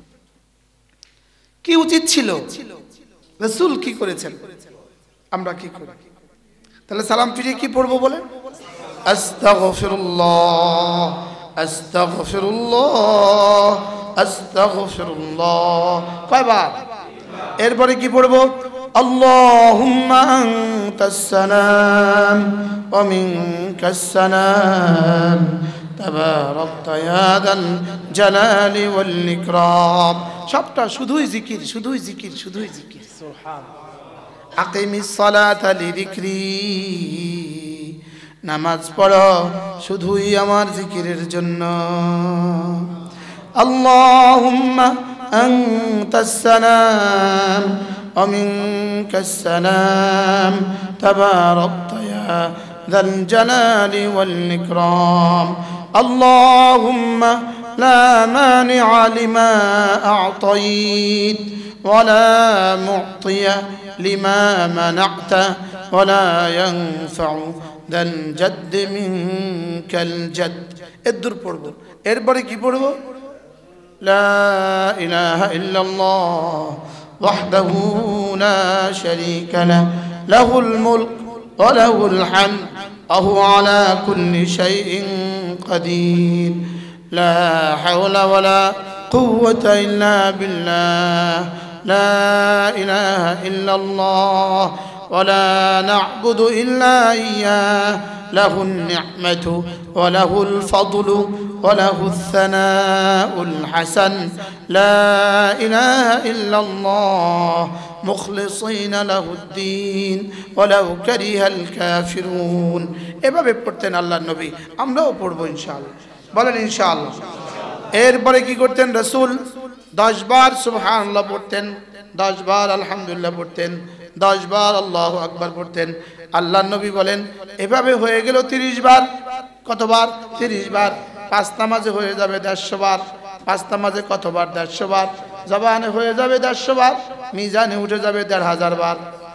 কি উচিত ছিল? রাসূল কি করেছেন, আমরা কি করি? তাহলে সালাম ফিরিয়ে কি পড়বো বলে? আস্তাগফিরুল্লাহ আস্তাগফিরুল্লাহ আস্তাগফিরুল্লাহ। কয়বার? এরপরে কি পড়বো? আল্লাহুম্মা আনতাস সালাম ওয়া মিনকাস সালাম তাবারাকতা ইয়া যাল জালালি ওয়াল ইকরাম। সবটা শুধুই জিকির, শুধুই জিকির, শুধুই জিকির। সুবহানাল্লাহ। আকিমিস সালাতা লিযিকরি। নামাজ পড়ো শুধুই আমার জিকিরের জন্য। আল্লাহুম্মা আনতাস সালাম ওয়া মিনকাস সালাম তাবারাকতা ইয়া যাল জালালি ওয়াল ইকরাম। আল্লাহুম্মা লা মানিআ লিমা আ'তাইত ওয়া লা মু'তিয়া লিমা মানা'তা ওয়া লা ইয়ানফা'ু যাল জাদ্দ মিনকাল জাদ্দ। এদুর পড়বো। এরপরে কি পড়বো? লা ইলাহা ইল্লাল্লাহ ওয়াহদাহু লা শারীকা লাহু লাহুল মুলক ওয়া লাহুল হামদ ওয়া হুয়া আলা কুল্লি শাইইন কাদির। লা হাওলা ওয়া লা কুওয়াতা ইল্লা বিল্লাহ। লা ইলাহা ইল্লাল্লাহ ولا نعبد إلا إياه له النعمة وله الفضل وله الثناء الحسن. لا إله إلا الله مخلصين له الدين ولو كره الكافرون. এভাবে পড়তেন আল্লাহর নবী, আমরাও পড়বো ইনশাআল্লাহ। বলেন ইনশাআল্লাহ। এরপরে কি করতেন রাসূল? দশ বার সুবহানাল্লাহ পড়তেন, দশ বার আলহামদুলিল্লাহ পড়তেন, দশ বার আল্লাহু আকবার পড়তেন। আল্লাহর নবী বলেন এভাবে হয়ে গেল তিরিশ বার। কতবার? তিরিশ বার। পাঁচ নামাজে হয়ে যাবে দেড়শো বার। পাঁচ নামাজে কতবার? দেড়শো বার। জবানে হয়ে যাবে দেড়শো বার, মিজানে উঠে যাবে দেড় হাজার বার।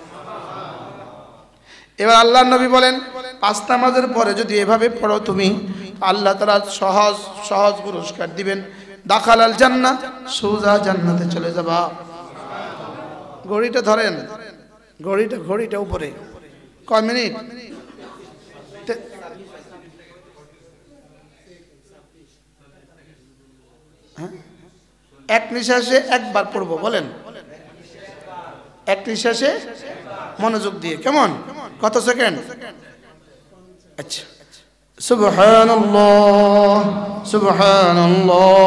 এবার আল্লাহর নবী বলেন পাঁচ নামাজের পরে যদি এভাবে পড়ো তুমি, আল্লাহ তাআলা সহজ সহজ পুরস্কার দিবেন। দাখালাল জান্নাহ, সোজা জান্নাতে চলে যাবা। ঘড়িটা ধরেন, ঘড়িটা ঘড়িটা উপরে কয় মিনিট? এক নিঃশ্বাসে একবার পড়বো। বলেন এক নিঃশ্বাসে মনোযোগ দিয়ে। কেমন? কত সেকেন্ড? আচ্ছা। সুবহানাল্লাহ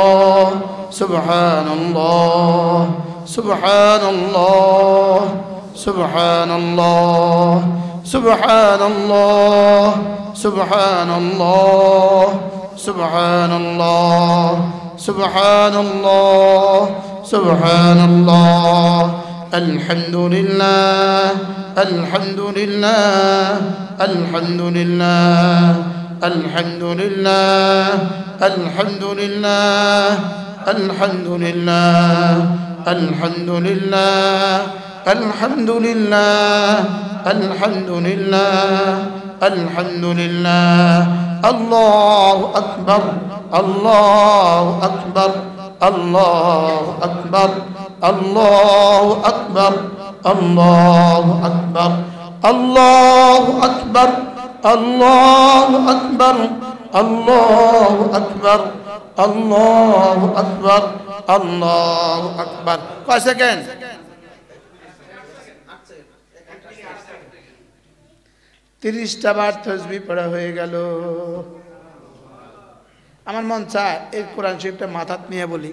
সুবহানাল্লাহ সুবহানাল্লাহ সুবহানাল্লাহ সুবহানাল্লাহ সুবহানাল্লাহ সুবহানাল্লাহ সুবহানাল্লাহ সুবহানাল্লাহ সুবহানাল্লাহ আলহামদুলিল্লাহ আলহামদুলিল্লাহ আলহামদুলিল্লাহ আলহামদুলিল্লাহ আলহামদুলিল্লাহ আলহামদুলিল্লাহ আলহামদুলিল্লাহ আলহামদুলিল্লাহ আলহামদুলিল্লাহ আলহামদুলিল্লাহ আল্লাহু আকবার আল্লাহু আকবার আল্লাহু আকবার আল্লাহু আকবার আল্লাহু আকবার আল্লাহু আকবার আল্লাহু আকবার আল্লাহু আকবার আল্লাহু আকবার আল্লাহু আকবার। কয় সেকেন্ড? তিরিশটা বার তাসবিহ পড়া হয়ে গেল। আমার মন চায় এই কোরআন শরীফটা মাথাত নিয়ে বলি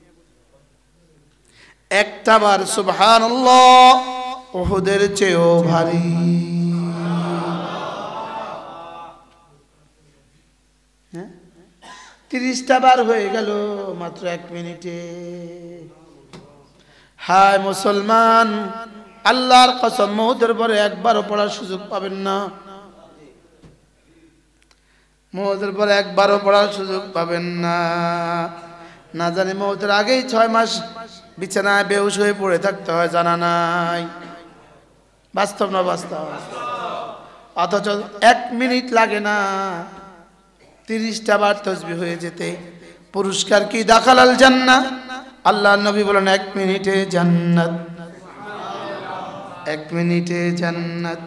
একটা বার সুবহানাল্লাহ উহুদের চেয়েও ভারী। হ্যাঁ, তিরিশটা বার হয়ে গেল মাত্র এক মিনিটে। হায় মুসলমান, আল্লাহর কসম মওতের পরে একবারও পড়ার সুযোগ পাবেন না। মওতের পরে একবারও পড়ার সুযোগ পাবেন না। না জানি মওতের আগেই ছয় মাস বিছানায় বেহুশ হয়ে পড়ে থাকতে হয় জানা নাই। বাস্তব না বাস্তব? অথচ এক মিনিট লাগে না তিরিশটা বার তাসবিহ হয়ে যেতে। পুরস্কার কি? দাখালাল জান্নাহ। আল্লাহ নবী বলেন এক মিনিটে জান্নাত, এক মিনিটে জান্নাত,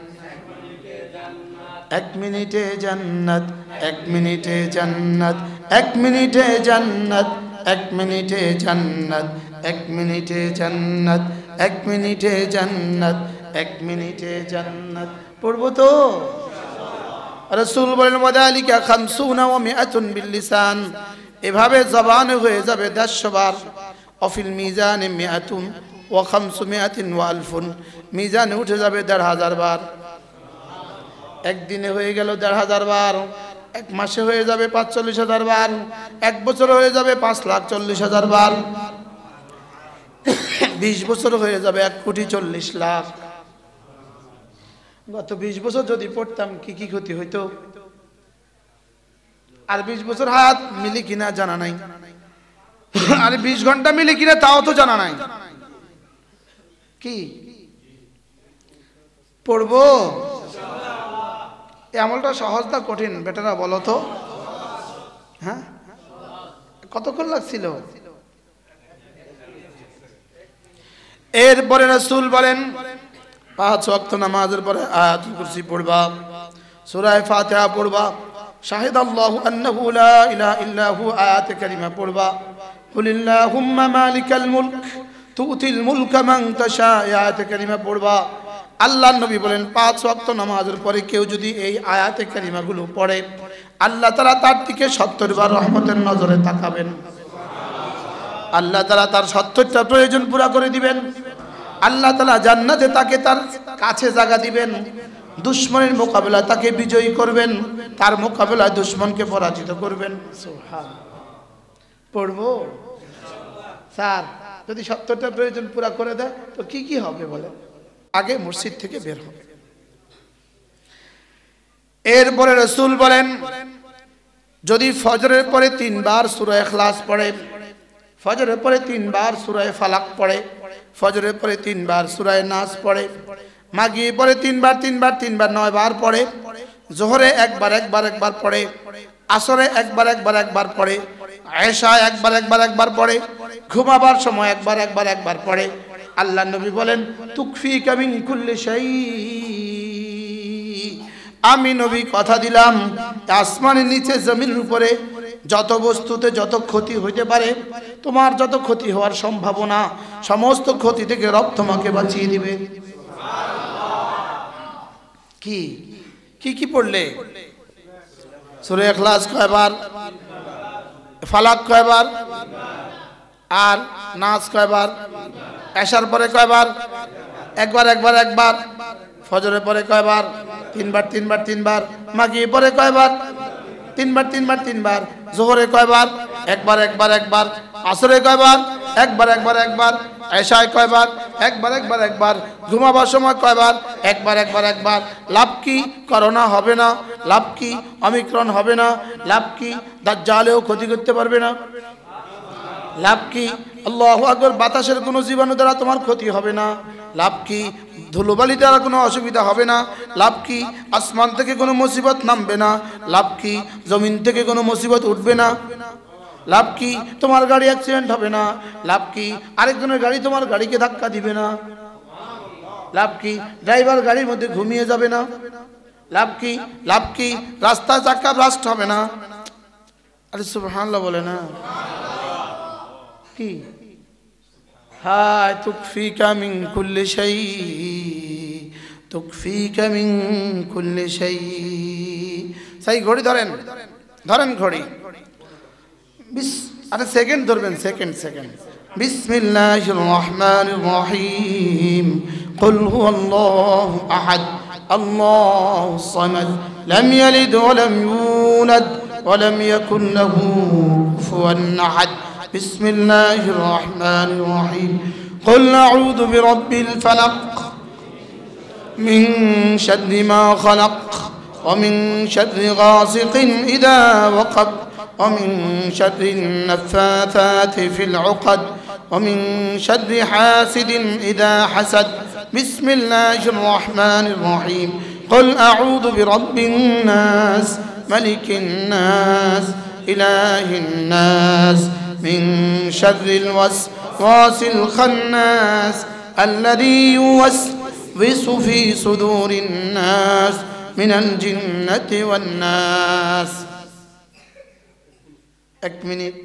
এক মিনিটে জান্নাত, এক মিনিটে জান্নাত, এক মিনিটে জান্নাত, এক মিনিটে জান্নাত, এক মিনিটে জান্নাত, এক মিনিটে জান্নাত, এক মিনিটে জান্নাত। পড়বো তো? রাসূল বলেন ওয়াদালিকা খামসুনা ওয়া মিআতুন বিল লিসান। এভাবে জবানে হয়ে যাবে দেড়শো বার। অফিল মিজানে মিআতুন ওয়া খামসুমিআতিন ওয়া আলফুন। মিজানে উঠে যাবে দেড় হাজার বার। একদিনে হয়ে গেল দেড় হাজার বার। এক মাসে হয়ে যাবে পাঁচচল্লিশ হাজার বার। এক বছর হয়ে যাবে পাঁচ লাখ চল্লিশ হাজার বার। বিশ বছর হয়ে যাবে এক কোটি চল্লিশ লাখ। গত বিশ বছর যদি পড়তাম কি কি ক্ষতি হইতো? আর বিশ বছর হাত মিলি কিনা জানা নাই, আর বিশ ঘন্টা মিলি কিনা তাও তো জানা নাই। কি পড়বো? এই আমলটা সহজ না কঠিন বেটারা বলো তো? হ্যাঁ, কতক্ষণ লাগছিল? এরপরে রাসূল বলেন পাঁচ ওয়াক্ত নামাজের পরে আয়াতুল কুরসি পড়বা, সূরা ফাতিহা পড়বা, শাহিদাল্লাহু আন্নাহু লা ইলাহা ইল্লা হু আয়াতে কারিমা পড়বা, কুলিল্লাহুম্মা মালিকাল মুলক তুতিল মুলকা মান তাশা আয়াতে কারিমা পড়বা। আল্লাহর নবী বলেন পাঁচ ওয়াক্ত নামাজের পরে কেউ যদি এই আয়াতে কারিমাগুলো পড়ে আল্লাহ তাআলা তার দিকে সত্তর বার রহমতের নজরে তাকাবেন। আল্লাহ তাআলা তার সত্তরটা প্রয়োজন পুরা করে দিবেন। আল্লাহ তাআলা জান্নাতে তাকে তার কাছে জায়গা দিবেন। দুশমনের মোকাবেলায় তাকে বিজয়ী করবেন, তার মোকাবেলায় দুশমনকে পরাজিত করবেন। সুবহানাল্লাহ। পড়বো স্যার? যদি সত্তরটা প্রয়োজন পুরা করে দেয় তো কি কি হবে বলে? আগে মসজিদ থেকে বের হবে। এরপরে রাসূল বলেন যদি ফজরের পরে তিনবার সূরা ইখলাস পড়ে, ফজরের পরে তিনবার সূরা ফালাক পড়ে, ফজরের পরে তিনবার সূরা নাস পড়ে, মাগরিবের পরে তিনবার তিনবার তিনবার নয় বার পড়ে, জোহরে একবার একবার একবার পড়ে, আসরে একবার একবার একবার পড়ে, এশা একবার একবার একবার পড়ে, ঘুমাবার সময় একবার একবার একবার পড়ে, আল্লাহ নবী বলেন তুকফিকা মিন কুল্লি শাই। আমি নবী কথা দিলাম আসমানের নিচে জমিনের উপরে যত বস্তুতে যত ক্ষতি হইতে পারে, তোমার যত ক্ষতি হওয়ার সম্ভাবনা সমস্ত ক্ষতি থেকে রব তোমাকে বাঁচিয়ে দিবে। কি কি কি পড়লে? সূরা ইখলাস কয়বার, ফালাক কয়বার, আর নাস কয়বার, এশার পরে কয়বার, একবার একবার একবার। ফজরে পরে কয়বার? তিনবার তিনবার তিনবার। মাগরিবে পরে কয়বার? তিনবার তিনবার তিনবার। যোহরে কয়বার? একবার একবার একবার। আসরে কয়বার? একবার একবার একবার। এশায় কয়বার? একবার একবার একবার। ঘুমাবার সময় কয়বার? একবার একবার একবার। লাভ কি? করোনা হবে না। লাভ কি? অমিক্রন হবে না। লাভ কি? দাজ্জালেও ক্ষতি করতে পারবে না। লাভ কি? আল্লাহু আকবার, বাতাসের কোনো জীবাণু দ্বারা তোমার ক্ষতি হবে না। লাভ কি? ধুলোবালি দ্বারা কোনো অসুবিধা হবে না। লাভ কি? আসমান থেকে কোনো মুসিবত নামবে না। লাভ কি? জমিন থেকে কোনো মুসিবত উঠবে না। লাভ কি? তোমার গাড়ি অ্যাক্সিডেন্ট হবে না। লাভ কি? আরেকজনের গাড়ি তোমার গাড়িকে ধাক্কা দিবে না। লাভ কি? ড্রাইভার গাড়ির মধ্যে ঘুমিয়ে যাবে না। লাভ কি? লাভ কি? রাস্তা চাকা ব্লাস্ট হবে না। আরে সুবহানাল্লাহ বলে না কি? হায় তুকফিকা মিন কুল্লি শাই, তুকফিকা মিন কুল্লি শাই। সেই ঘড়ি ধরেন, ধরেন ঘড়ি। বিস আরে সেকেন্ড ধরবেন, সেকেন্ড সেকেন্ড। বিসমিল্লাহির রহমানির রহিম। কুল হুয়াল্লাহু আহাদ, আল্লাহুস সামাদ, লাম ইয়ালিদ ওয়া লাম ইউলাদ ওয়া লাম ইয়াকুল লাহু কুফুয়ান আহাদ। بسم الله الرحمن الرحيم. قل أعوذ برب الفلق من شر ما خلق ومن شر غاسق إذا وقب ومن شر النفاثات في العقد ومن شر حاسد إذا حسد. بسم الله الرحمن الرحيم. قل أعوذ برب الناس ملك الناس إله الناس من شر الوسواس الخناس الذي يوسوس في صدور الناس من الجنة والناس. এক মিনিট,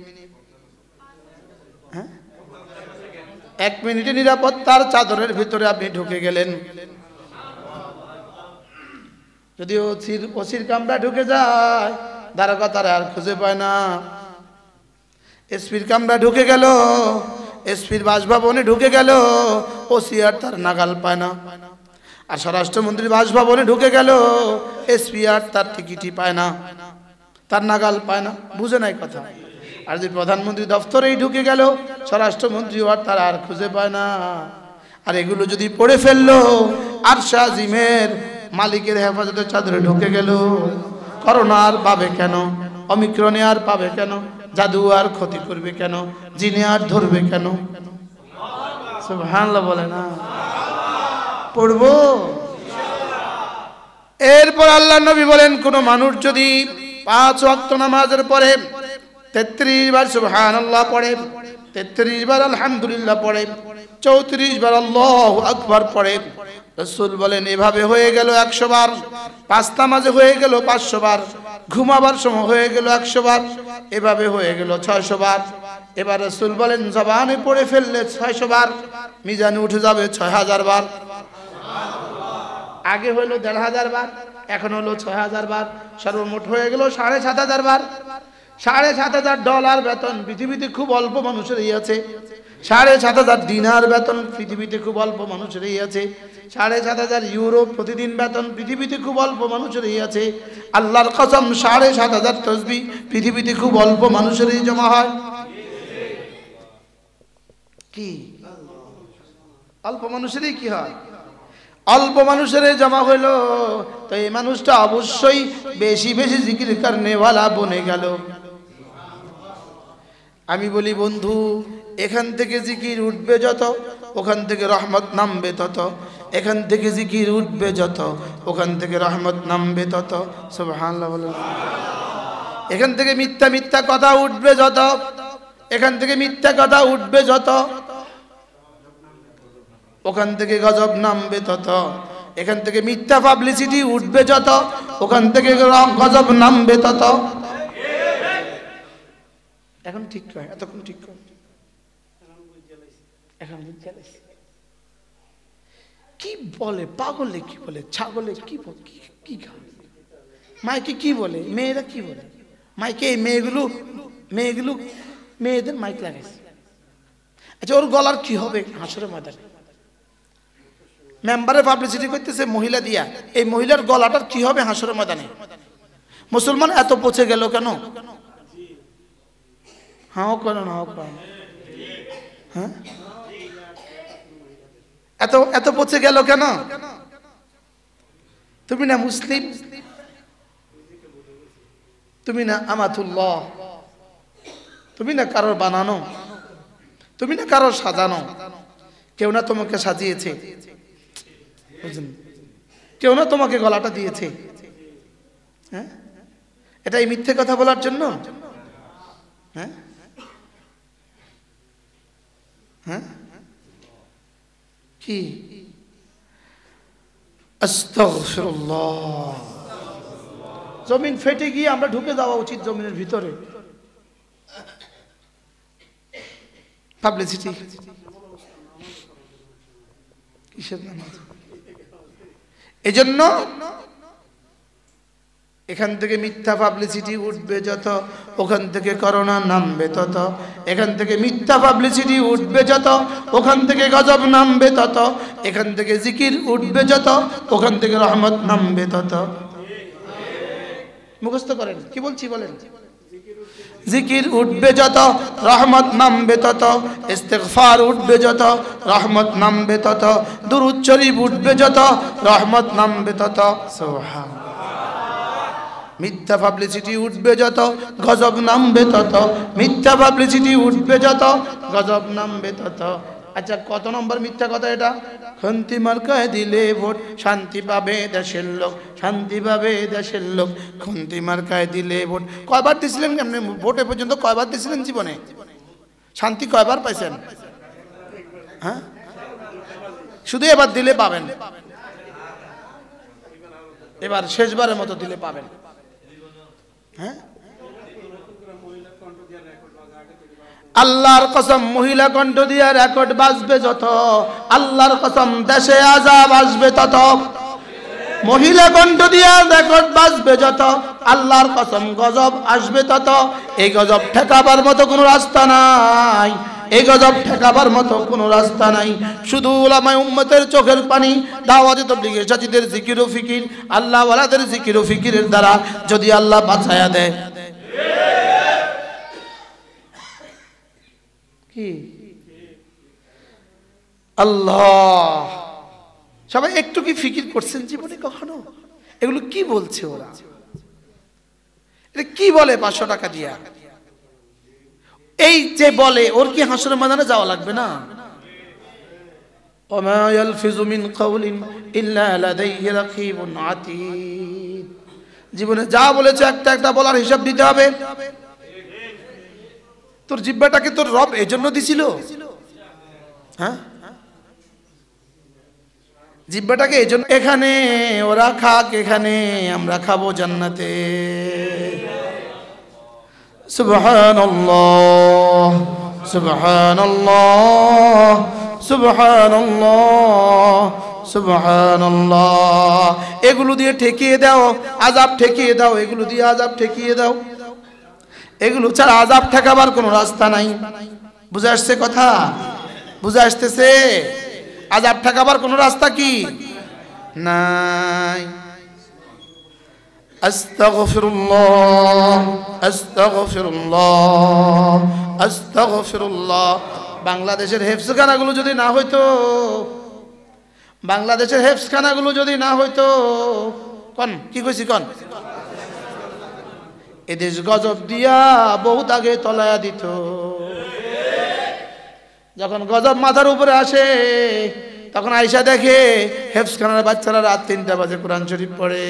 হ্যাঁ এক মিনিটে নিরাপত্তার চাদরের ভিতরে আপনি ঢুকে গেলেন। যদি ওসির ওসির কামরা ঢুকে যায়, দারোগা তারা আর খুঁজে পায় না। এসপির কামরা ঢুকে গেল, এসপির বাসভবনে ঢুকে গেল, ওসি আর তার নাগাল পায় না। আর স্বরাষ্ট্রমন্ত্রীর বাসভবনে ঢুকে গেল, এসপি আর তার টিকিটই পায় না, তার নাগাল পায় না। বুঝে নাই কথা? আর যদি প্রধানমন্ত্রী দপ্তরেই ঢুকে গেল, স্বরাষ্ট্রমন্ত্রী আর তার আর খুঁজে পায় না। আর এগুলো যদি পড়ে ফেললো, আরশ আজিমের মালিকের হেফাজতের চাদরে ঢুকে গেল, করোনা আর পাবে কেন? অমিক্রনে আর পাবে কেন? জাদু আর ক্ষতি করবে কেন? জিনে আর ধরবে কেন? সুবহানাল্লাহ বলে না? পড়বো। এরপর আল্লাহ নবী বলেন, কোন মানুষ যদি পাঁচ ওয়াক্ত নামাজের পরে তেত্রিশ বার সুবহানাল্লাহ পড়ে, তেত্রিশ বার আলহামদুলিল্লাহ পড়ে, চৌত্রিশ বার আল্লাহু আকবার পড়ে, রাসূল বলেন এভাবে হয়ে গেল একশো বার। পাঁচ নামাজে হয়ে গেল পাঁচশো বার, ঘুমাবার সময় হয়ে গেল একশো বার, এভাবে হয়ে গেল ছয়শো বার। এবার রাসূল বলেন জবানে পড়ে ফেললে ছয়শো বার, মিজানে উঠে যাবে ছয় হাজার বার। আগে হলো দেড় হাজার বার, এখন হলো ছয় হাজার বার, সর্বমোট হয়ে গেল সাড়ে সাত হাজার বার। সাড়ে সাত হাজার ডলার বেতন পৃথিবীতে খুব অল্প মানুষেরই আছে। সাড়ে সাত হাজার দিনার বেতন পৃথিবীতে খুব অল্প মানুষেরই আছে। সাড়ে সাত হাজার ইউরো প্রতিদিন বেতন পৃথিবীতে খুব অল্প মানুষেরই আছে। আল্লাহর কসম, সাড়ে সাত হাজার তসবিহ পৃথিবীতে খুব অল্প মানুষেরই জমা হয়। কি অল্প মানুষেরই কি হয়? অল্প মানুষেরই জমা হইলো। তো এই মানুষটা অবশ্যই বেশি বেশি জিকির করনেওয়ালা বনে গেল। আমি বলি বন্ধু, এখান থেকে জিকির উঠবে যত, ওখান থেকে রহমত নামবে তত। এখান থেকে জিকির উঠবে যত, ওখান থেকে রহমত নামবে তত। সুবহানাল্লাহ বলেন। এখান থেকে মিথ্যা মিথ্যা কথা উঠবে যত, এখান থেকে মিথ্যা কথা উঠবে যত, ওখান থেকে গজব নামবে তত। এখান থেকে মিথ্যা পাবলিসিটি উঠবে যত, ওখান থেকে গজব নামবে তত। এখন ঠিক কয়, এতক্ষণ ঠিক কয়, এখন কি বলে পাগলে, কি বলে ছাগলে, কি কি মাইকে কি বলে, মেয়েরা কি বলে মাইকে? এই মেয়েগুলো মেয়েগুলো মেয়েদের মাইক লাগাইছে। আচ্ছা, ওর গলার কি হবে হাসরের ময়দানে? মেম্বারে পাবলিসিটি করতেছে মহিলা দিয়া, এই মহিলার গলাটার কি হবে হাসরের ময়দানে? মুসলমান এত পচে গেল কেন? হাও কেন না হ্যাঁ এত এত পচে গেল কেন? তুমি না মুসলিম, তুমি না আমাতুল্লাহ, তুমি না কারোর বানানো, তুমি না কারোর সাজানো, কেউ না তোমাকে সাজিয়েছে, কেউ না তোমাকে গলাটা দিয়েছে। হ্যাঁ এটা এই মিথ্যে কথা বলার জন্য? হ্যাঁ হ্যাঁ কি আস্তাগফিরুল্লাহ। জমিন ফেটে গিয়ে আমরা ঢুকে যাওয়া উচিত জমিনের ভিতরে। পাবলিসিটি কিসের নাম? এজন্য এখান থেকে মিথ্যা পাবলিসিটি উঠবে যত, ওখান থেকে করোনা নামবে তত। এখান থেকে মিথ্যা পাবলিসিটি উঠবে যত, ওখান থেকে গজব নামবে তত। এখান থেকে জিকির উঠবে যত, ওখান থেকে রহমত নামবে তত। মুখস্থ করেন, কি বলছি বলেন। জিকির উঠবে যত, রহমত নামবে তত। ইস্তিগফার উঠবে যত, রহমত নামবে তত। দুরূদ শরীফ উঠবে যত, রহমত নামবে তত। সুবহানাল্লাহ। মিথ্যা পাবলিসিটি উঠবে যত, গজব নামবে তত। মিথ্যা পাবলিসিটি উঠবে যত, গজব নামবে তত। আচ্ছা কত নম্বর মিথ্যা কথা এটা? খন্তি মার্কায় দিলে ভোট শান্তি পাবে দেশের লোক, শান্তি পাবে দেশের লোক। খন্তি মার্কায় দিলে ভোট, কয়বার দিছিলেন আপনি ভোটে পর্যন্ত? কয়বার দিছিলেন জীবনে? শান্তি কয়বার পাইছেন? হ্যাঁ শুধু এবার দিলে পাবেন, এবার শেষবারের মতো দিলে পাবেন। হ্যাঁ আল্লাহর কসম মহিলা কণ্ঠ দিয়া রেকর্ড বাজবে যত, আল্লাহর কসম দেশে আযাব আসবে তত। মহিলা কণ্ঠ দিয়া রেকর্ড বাজবে যত, আল্লাহর কসম গজব আসবে তত। এই গজব ঠেকাবার মতো কোনো রাস্তা নাই, এই গজব ঠেকাবার মতো কোনো রাস্তা নাই। শুধু উলামায়ে উম্মতের চোখের পানি, দাওয়াতে তাবলীগের সাথীদের জিকির ও ফিকির, আল্লাহ ওয়ালাদের জিকির ও ফিকিরের দ্বারা যদি আল্লাহ বাঁচায়া দেয়। কি আল্লাহ, সবাই একটু কি ফিকির করছেন জীবনে কখনো? এগুলো কি বলছে ওরা? এটা কি বলে পাঁচশো টাকা দিয়া? এই যে বলে ওর কি হাসরের ময়দানে যাওয়া লাগবে না? ওমা ইয়ালফিজু মিন কাওলিন ইল্লা লাদাইহি রাকিবুন আতীদ। জীবনে যা বলেছে একটা একটা বলার হিসাব দিতে হবে। তোর জিহ্বাটাকে তোর রব এজন্য দিছিল? হ্যাঁ জিহ্বাটাকে এজন্য। এখানে ওরা খাক, এখানে আমরা খাবো জান্নাতে। সুবহানাল্লাহ সুবহানাল্লাহ সুবহানাল্লাহ সুবহানাল্লাহ। এগুলো দিয়ে ঠেকিয়ে দাও আযাব, ঠেকিয়ে দাও এগুলো দিয়ে আযাব, ঠেকিয়ে দাও। এগুলো ছাড়া আযাব ঠেকাবার কোনো রাস্তা নাই। বুঝে আসছে কথা? বুঝে আসতেছে? আযাব ঠেকাবার কোনো রাস্তা কি নাই। আস্তাগফিরুল্লাহ আস্তাগফিরুল্লাহ আস্তাগফিরুল্লাহ। বাংলাদেশের হেফজখানাগুলো যদি না হইতো, বাংলাদেশের হেফজখানাগুলো যদি না হইতো, কোন কি কইছি কোন, এদেশ গজব দিয়া বহুত আগে তলায়া দিত। যখন গজব মাথার উপরে আসে তখন আয়েশা দেখে হেফজখানার বাচ্চারা রাত তিনটা বাজে কোরআন শরীফ পড়ে।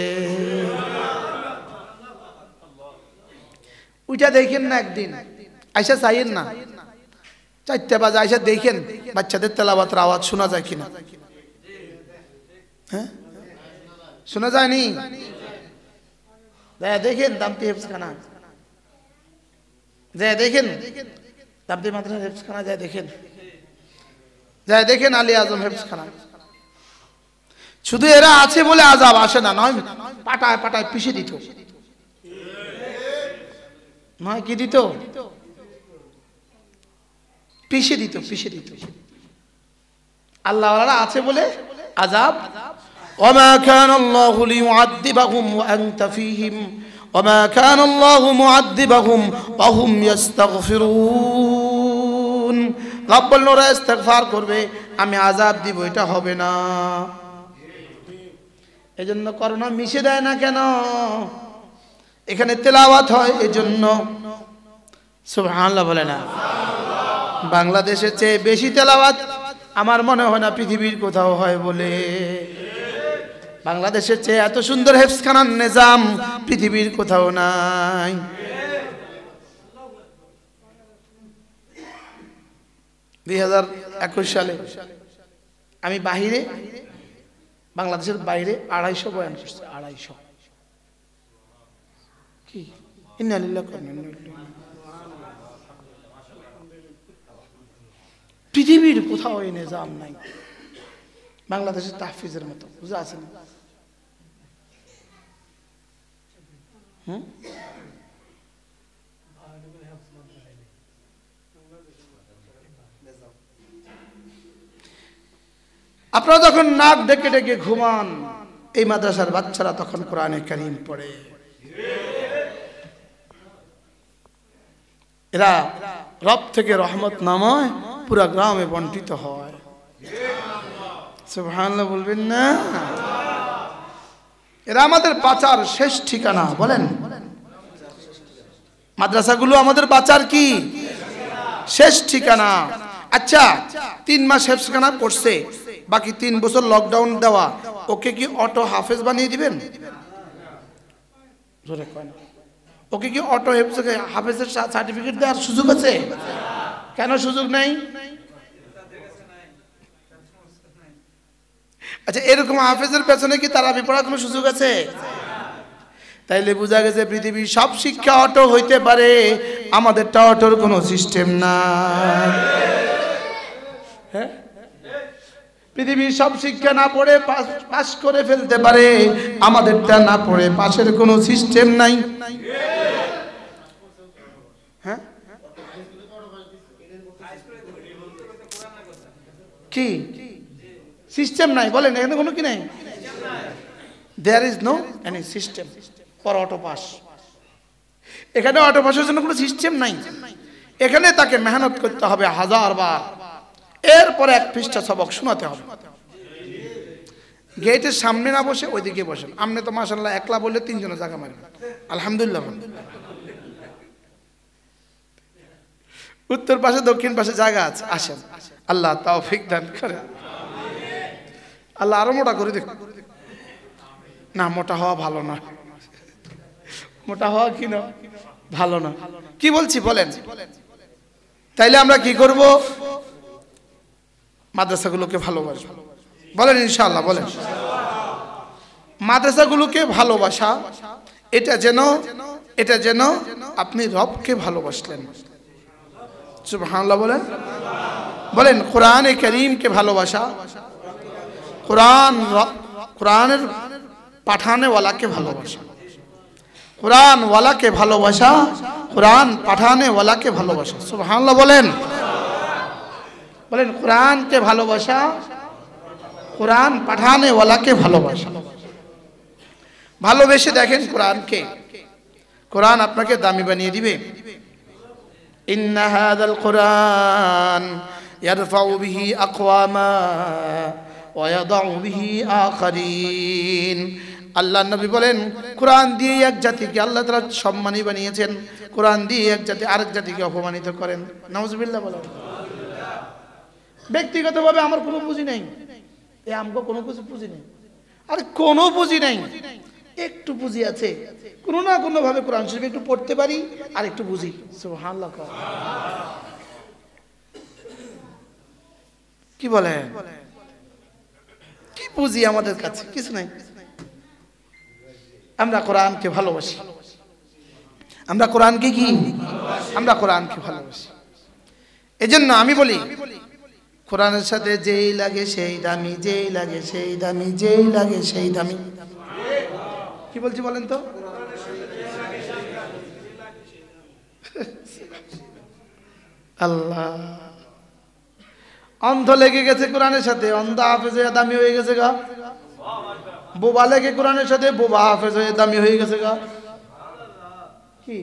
ওইটা দেখেন না একদিন, আয়েশা চাইয়েন না চারটা বাজে আয়েশা দেখেন বাচ্চাদের তেলাওয়াতের আওয়াজ শোনা যায় কিনা। হ্যাঁ শোনা যায়নি? দেখেন দামতি হেফজখানা যায়, দেখেন দামতি মাদ্রাসা হেফজখানা যায়, দেখেন যায়, দেখেন আলী আজম হেফজখানা। শুধু এরা আছে বলে আযাব আসে না, নয় পাটায় পাটায় পিষে দিত, নয় কি দিত, পিষে দিত পিষে দিত। আল্লাহওয়ালারা আছে বলে আযাব ওয়ামা কানা আল্লাহু লিয়ুআযযিবাহুম ওয়া আনতা ফীহিম ওয়ামা কানা আল্লাহু মুআযযিবাহুম ওয়া হুম ইস্তাগফিরুন। রব বলল ওরা ইস্তেগফার করবে, আমি আযাব দিব, এটা হবে না। এজন্য করোনা মিশে দেয় না কেন? এখানে তেলাওয়াত হয় এজন্য। সুবহানাল্লাহ বলে না? বাংলাদেশের চেয়ে বেশি তেলাওয়াত আমার মনে হয় না পৃথিবীর কোথাও হয় বলে। বাংলাদেশের চেয়ে এত সুন্দর হেফজখানার নিজাম পৃথিবীর কোথাও নাই। দুই হাজার একুশ সালে আমি বাহিরে, বাংলাদেশের বাইরে আড়াইশো বয়ান করছি। আড়াইশো কি ইন্না লিল্লাহি ওয়া ইন্না ইলাইহি রাজিউন। পৃথিবীর কোথাও এই নিজাম নাই বাংলাদেশের তাহফিজের মতো। বুঝা আছে না? হুম আপনারা যখন নাক ডেকে ডেকে ঘুমান, এই মাদ্রাসার বাচ্চারা তখন কোরআনে কারীম পড়ে। এরা রব থেকে রহমত নামায় পুরা গ্রামে বন্টিত হয়। সুবহানাল্লাহ বলবেন না? এরা আমাদের বাঁচার শেষ ঠিকানা। বলেন, মাদ্রাসাগুলো আমাদের বাঁচার কি শেষ ঠিকানা? আচ্ছা, তিন মাস হেফজখানা করছে, বাকি তিন বছর লকডাউন দেওয়া, ওকে কি অটো হাফেজ বানিয়ে দিবেন? জোরে কয় না। ওকে কি অটো হাফেজের সার্টিফিকেট দেওয়ার সুযোগ আছে? কেন সুযোগ নাই? আচ্ছা, এরকম হাফেজের পেছনে কি তারাবি পড়ার কোনো সুযোগ আছে? তাইলে বোঝা গেছে পৃথিবীর সব শিক্ষা অটো হইতে পারে, আমাদেরটা অটোর কোনো সিস্টেম নাই। হ্যাঁ, পৃথিবীর সব শিক্ষা না পড়ে পাস করে ফেলতে পারে, আমাদেরটা না পড়ে পাশের কোনো সিস্টেম নাই। হ্যাঁ, কি সিস্টেম নাই? বলেন, এখানে কোনো কি নাই? There is no any system for auto pass. এখানে অটো পাসের জন্য কোনো সিস্টেম নাই। এখানে তাকে মেহনত করতে হবে হাজার বার, এরপরে এক পৃষ্ঠা সবক শোনাতে হবে। গেটের সামনে না বসে ওইদিকে বসেন। আপনি তো মাশাআল্লাহ একলা বললে তিনজনের জায়গা মারবেন। আলহামদুলিল্লাহ। উত্তর পাশে দক্ষিণ পাশে জায়গা আছে, আসেন। আল্লাহ তৌফিক দান করেন। আল্লাহ আরো মোটা করে দেখ। না, মোটা হওয়া ভালো না। মোটা হওয়া কি না ভালো না। কি বলছি বলেন? তাইলে আমরা কি করব? মাদ্রাসাগুলোকে ভালোবাসবো। বলেন ইনশাআল্লাহ। বলেন, মাদ্রাসাগুলোকে ভালোবাসা, এটা যেন এটা যেন আপনি রবকে ভালোবাসলেন। সুবহানাল্লাহ বলেন। বলেন, কোরআনে কারীমকে ভালোবাসা, কোরআন কোরআনের পাঠানেওয়ালাকে ভালোবাসা, কোরআন ওয়ালাকে ভালোবাসা, কোরআন পাঠানেওয়ালাকে ভালোবাসা। সুবহানাল্লাহ বলেন। বলেন, কোরআনকে ভালোবাসা, কোরআন পাঠানেওয়ালাকে ভালোবাসা। ভালোবেসে দেখেন কোরআনকে, কোরআন আপনাকে দামি বানিয়ে দিবে। ইন্না হাযাল কুরআন ইয়ারফাউ বিহি আকওয়ামা ওয়া ইয়াদাউ বিহি আখারিন। আল্লাহ নবী বলেন, কোরআন দিয়ে এক জাতিকে আল্লাহ তাআলা সম্মানী বানিয়েছেন, কোরআন দিয়ে এক জাতি আরেক জাতিকে অপমানিত করেন। নাউজুবিল্লাহ বলেন। ব্যক্তিগতভাবে আমার কোনো পুঁজি নাই, এ আমগো কোনো কিছু পুঁজি নেই। আর কোনো পুঁজি নাই, একটু পুঁজি আছে, কোনো না কোনো ভাবে কোরআন শরীফ একটু পড়তে পারি আর একটু বুঝি। সুবহানাল্লাহ। কি বলে? কি পুঁজি আমাদের কাছে? কিছু নাই। আমরা কোরআনকে ভালোবাসি। আমরা কোরআনকে কি আমরা কোরআনকে ভালোবাসি। এজন্য আমি বলি, কোরআনের সাথে যেই লাগে সেই দামি, যেই লাগে সেই দামি, যেই লাগে সেই দামি। কি বলছি বলেন তো? আল্লাহ অন্ধ লেগে গেছে কোরআনের সাথে, অন্ধ হাফেজ হয়ে দামি হয়ে গেছে গা। বোবা লেগে কোরআনের সাথে, বোবা হাফেজ হয়ে দামি হয়ে গেছে গা। কি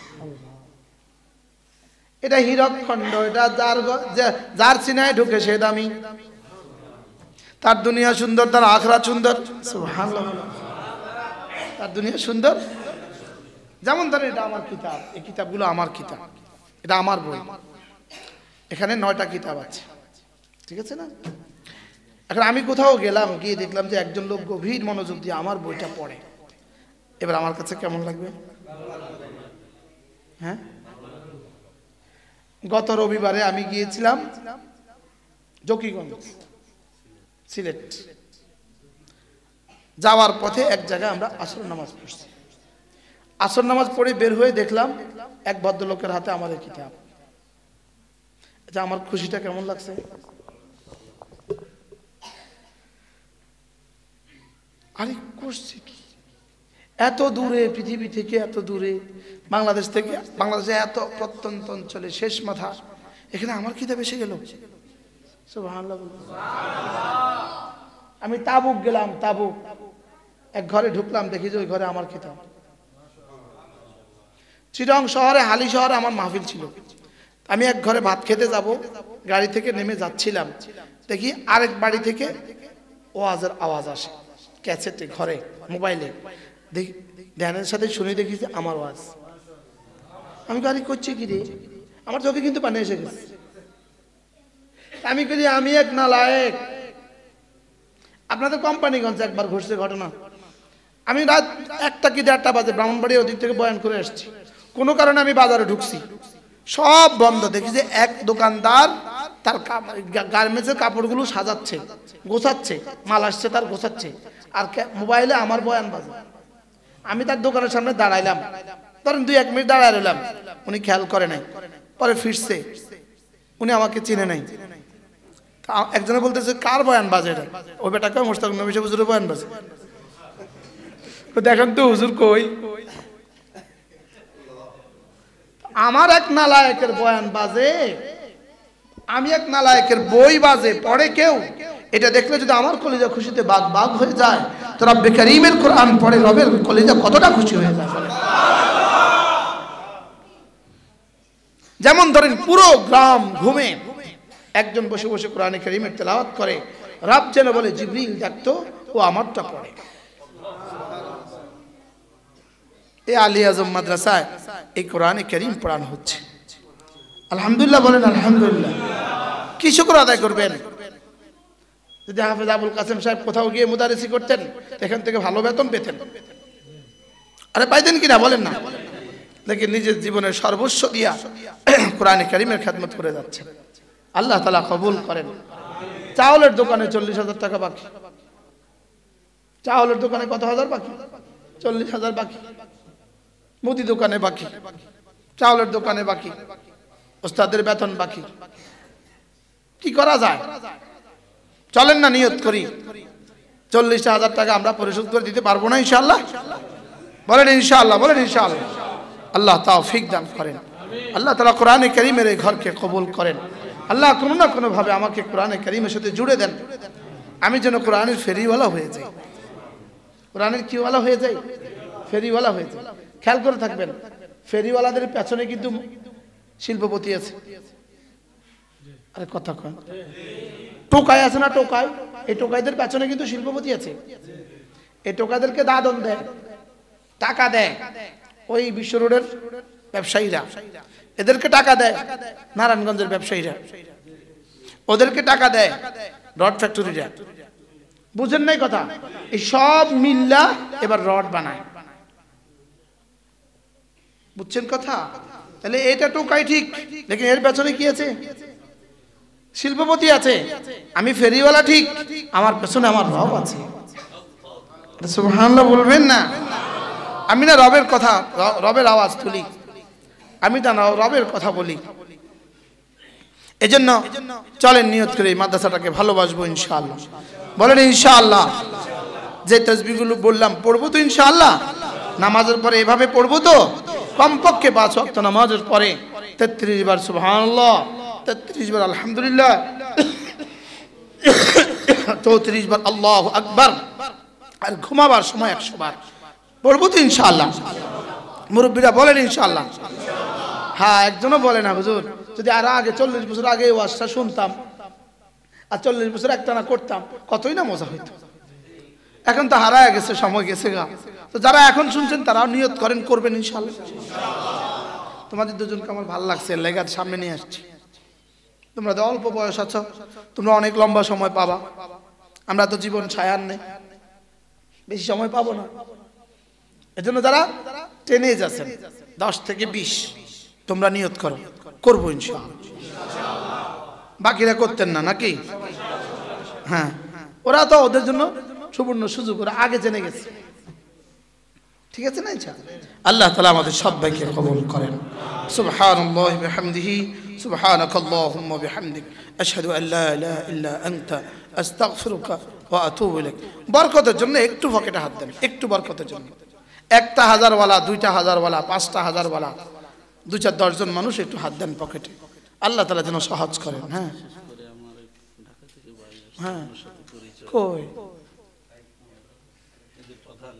এটা হীরক খণ্ড, এটা যার যার সিনায় ঢুকে সে দামি। তার দুনিয়া সুন্দর, তার আখরাত সুন্দর। সুবহানাল্লাহ। তার দুনিয়া সুন্দর। যেমন ধরেন এটা আমার কিতাব, এই কিতাবগুলো আমার কিতাব, এটা আমার বই। এখানে নয়টা কিতাব আছে, ঠিক আছে না? এখন আমি কোথাও গেলাম, গিয়ে দেখলাম যে একজন লোক গভীর মনোযোগ দিয়ে আমার বইটা পড়ে, এবার আমার কাছে কেমন লাগবে? হ্যাঁ, গত রবিবারে আমি গিয়েছিলাম জকিগঞ্জ, সিলেট। যাওয়ার পথে এক জায়গায় আমরা আসর নামাজ পড়ছি। আসর নামাজ পড়ে বের হয়ে দেখলাম এক ভদ্রলোকের হাতে আমাদের কিতাব। এটা আমার খুশিটা কেমন লাগছে? আরে করছি কি, এত দূরে, পৃথিবী থেকে এত দূরে, বাংলাদেশ থেকে, বাংলাদেশে এত প্রত্যন্ত অঞ্চলে শেষ মাথা, এখানে আমার কিতাব এসে গেল। সুবহানাল্লাহ। আমি তাবুক গেলাম, তাবুক এক ঘরে ঢুকলাম, দেখি যে ওই ঘরে আমার কিতাব। চিটং শহরে, হালি শহরে আমার মাহফিল ছিল। আমি এক ঘরে ভাত খেতে যাব, গাড়ি থেকে নেমে যাচ্ছিলাম, দেখি আরেক বাড়ি থেকে ওয়াজের আওয়াজ আসে, ক্যাসেটে, ঘরে, মোবাইলে। দেখি ধ্যানের সাথে শুনে দেখি যে আমার ওয়াজ। আমি গাড়ি করছি কি রে, আমার চোখে কিন্তু পানি এসে গেছে। আমি করি আমি এক নালায়েক। আপনাদের কোম্পানিগঞ্জ একবার ঘটছে ঘটনা। আমি রাত একটা কি দেড়টা বাজে ব্রাহ্মণবাড়ির ওদিক থেকে বয়ান করে আসছি, কোনো কারণে আমি বাজারে ঢুকছি, সব বন্ধ। দেখি যে এক দোকানদার তার গার্মেন্টসের কাপড়গুলো সাজাচ্ছে, গোছাচ্ছে, মাল আসছে তার গোছাচ্ছে, আর মোবাইলে আমার বয়ান বাজে। আমি তার দোকানের সামনে দাঁড়াইলাম, ধরেন দুই এক মিনিট দাঁড়ায় রইলাম, উনি খেয়াল করে নাই, পরে ফিরছে, উনি আমাকে চিনে নাই। একজনে বলতেছে কার বয়ান বাজে এটা? ওই বেটাকে মোস্তাক নবী হুজুরের বয়ান বাজে। দেখেন তো হুজুর কই, আমার এক নালায়েকের বয়ান বাজে, আমি এক নালায়েকের বই বাজে, পড়ে কেউ। এটা দেখলে যদি আমার কলিজা খুশিতে বাগ বাগ হয়ে যায়, তো রব্বে কারীমের কোরআন পড়ে রবের কলিজা কতটা খুশি হয়ে যায়। যেমন ধরেন পুরো গ্রাম ঘুমে, একজন বসে বসে কোরআনে কারীমের তেলাওয়াত করে, রব যেন বলে জিবরিল দেখতো ও আমারটা পড়ে। এই আলী আজম মাদ্রাসায় এই কোরআনে কারীম পড়ানো হচ্ছে। আলহামদুলিল্লাহ বলেন আলহামদুলিল্লাহ। কি শুকর আদায় করবেন? যদি হাফেজ আবুল কাসেম সাহেব কোথাও গিয়ে মুদারিসি করতেন, এখান থেকে ভালো বেতন পেতেন। আরে পাইতেন কিনা বলেন না? দেখেন নিজের জীবনের সর্বস্ব দিয়া কোরআনে কারীমের খেদমত করে যাচ্ছেন। আল্লাহ তাআলা কবুল করেন। চাউলের দোকানে চল্লিশ হাজার টাকা বাকি। চাউলের দোকানে কত হাজার বাকি? চল্লিশ হাজার বাকি। মুদি দোকানে বাকি, চাউলের দোকানে বাকি, ওস্তাদের বেতন বাকি। কি করা যায়? চলেন না নিয়ত করি, চল্লিশ হাজার টাকা আমরা পরিশোধ করে দিতে পারবো না ইনশাআল্লাহ? বলেন ইনশাআল্লাহ, বলেন ইনশাআল্লাহ। আল্লাহ তৌফিক দান করেন। আল্লাহ তাআলা কোরআনে কারীমের এই ঘরকে কবুল করেন। আল্লাহ কোনো না কোনো ভাবে আমাকে কোরআনে কারীমের সাথে জুড়ে দেন, আমি যেন কোরআনের ফেরিওয়ালা হয়ে যাই। কোরআনের কিওয়ালা হয়ে যাই? ফেরিওয়ালা হয়ে যাই। খেয়াল করে থাকবেন, ফেরিওয়ালাদের পেছনে কিন্তু শিল্পপতি আছে। আরে কথা কয়, টোকাই আছে না? টোকাই, এই টোকাইদের পেছনে কিন্তু শিল্পপতি আছে। এই টোকাইদেরকে দাদন দেয়, টাকা দেয় ওই বিশ্ব রোডের ব্যবসায়ীরা, এদেরকে টাকা দেয় নারায়ণগঞ্জের ব্যবসায়ীরা, ওদেরকে টাকা দেয় রড ফ্যাক্টরিরা। বুঝেন নাই কথা? এই সব মিল্লা এবার রড বানায়। বুঝছেন কথা? তাহলে এটা টোকাই ঠিক, লেকিন এর পেছনে কি আছে? শিল্পপতি আছে। আমি ফেরিওয়ালা ঠিক, আমার পেছনে আমার রব আছে। সুবহানাল্লাহ বলবেন না? আমি না রবের কথা, রবের আওয়াজ তুলি, আমি তা না রবের কথা বলি। এজন্য চলেন নিয়ত করে এই মাদ্রাসাটাকে ভালোবাসবো ইনশাআল্লাহ। বলেন ইনশাআল্লাহ। যে তাসবিহগুলো বললাম পড়বো তো ইনশাআল্লাহ। নামাজের পরে এভাবে পড়বো তো, কমপক্ষে পাঁচ ওয়াক্ত নামাজের পরে তেত্রিশ বার সুবহানাল্লাহ, তেত্রিশ বার আলহামদুলিল্লাহ, চৌত্রিশ বার আল্লাহু আকবার, আর ঘুমাবার সময় একশো বার পড়বো তো ইনশাআল্লাহ। মুরব্বীরা বলেন ইনশাআল্লাহ। হ্যাঁ, একজনও বলে না হুজুর যদি আর আগে চল্লিশ বছর আগে এই ওয়াজটা শুনতাম আর চল্লিশ বছর একটানা করতাম কতই না মজা হইতো। এখন তো হারায় গেছে, সময় গেছে গা। তো যারা এখন শুনছেন তারাও নিয়ত করেন, করবেন ইনশাআল্লাহ। তোমাদের দুজনকে আমার ভালো লাগছে, লেগার সামনে নিয়ে আসছি। তোমরা তো অল্প বয়স আছো, তোমরা অনেক লম্বা সময় পাবা। আমরা তো জীবন ছায়ার নেই, বেশি সময় পাবো না। এজন্য যারা টেনে যাচ্ছেন দশ থেকে বিশ, তোমরা নিয়ত করো, করবো ইনশাআল্লাহ। বাকিরা করতেন না নাকি? হ্যাঁ, ওরা তো ওদের জন্য সুবর্ণ সুযোগ, ওরা আগে জেনে গেছে। ঠিক আছে না? আল্লাহ তাআলা আমাদের সবাইকে কবুল করেন। সুবহানাল্লাহি ওয়া বিহামদিহি, সুবহানাকাল্লাহুম্মা ওয়া বিহামদিক, আশহাদু আল লা ইলাহা ইল্লা আনতা, আস্তাগফিরুকা ওয়া আতুবু ইলাইক। বরকতের জন্য একটু পকেটে হাত দেন, একটু বরকতের জন্য। একটা হাজারওয়ালা, দুইটা হাজারওয়ালা, পাঁচটা হাজারওয়ালা, দুই চার দশজন মানুষ একটু হাত দেন পকেটে, আল্লাহ তাআলা যেন সহজ করেন। হ্যাঁ হ্যাঁ, কই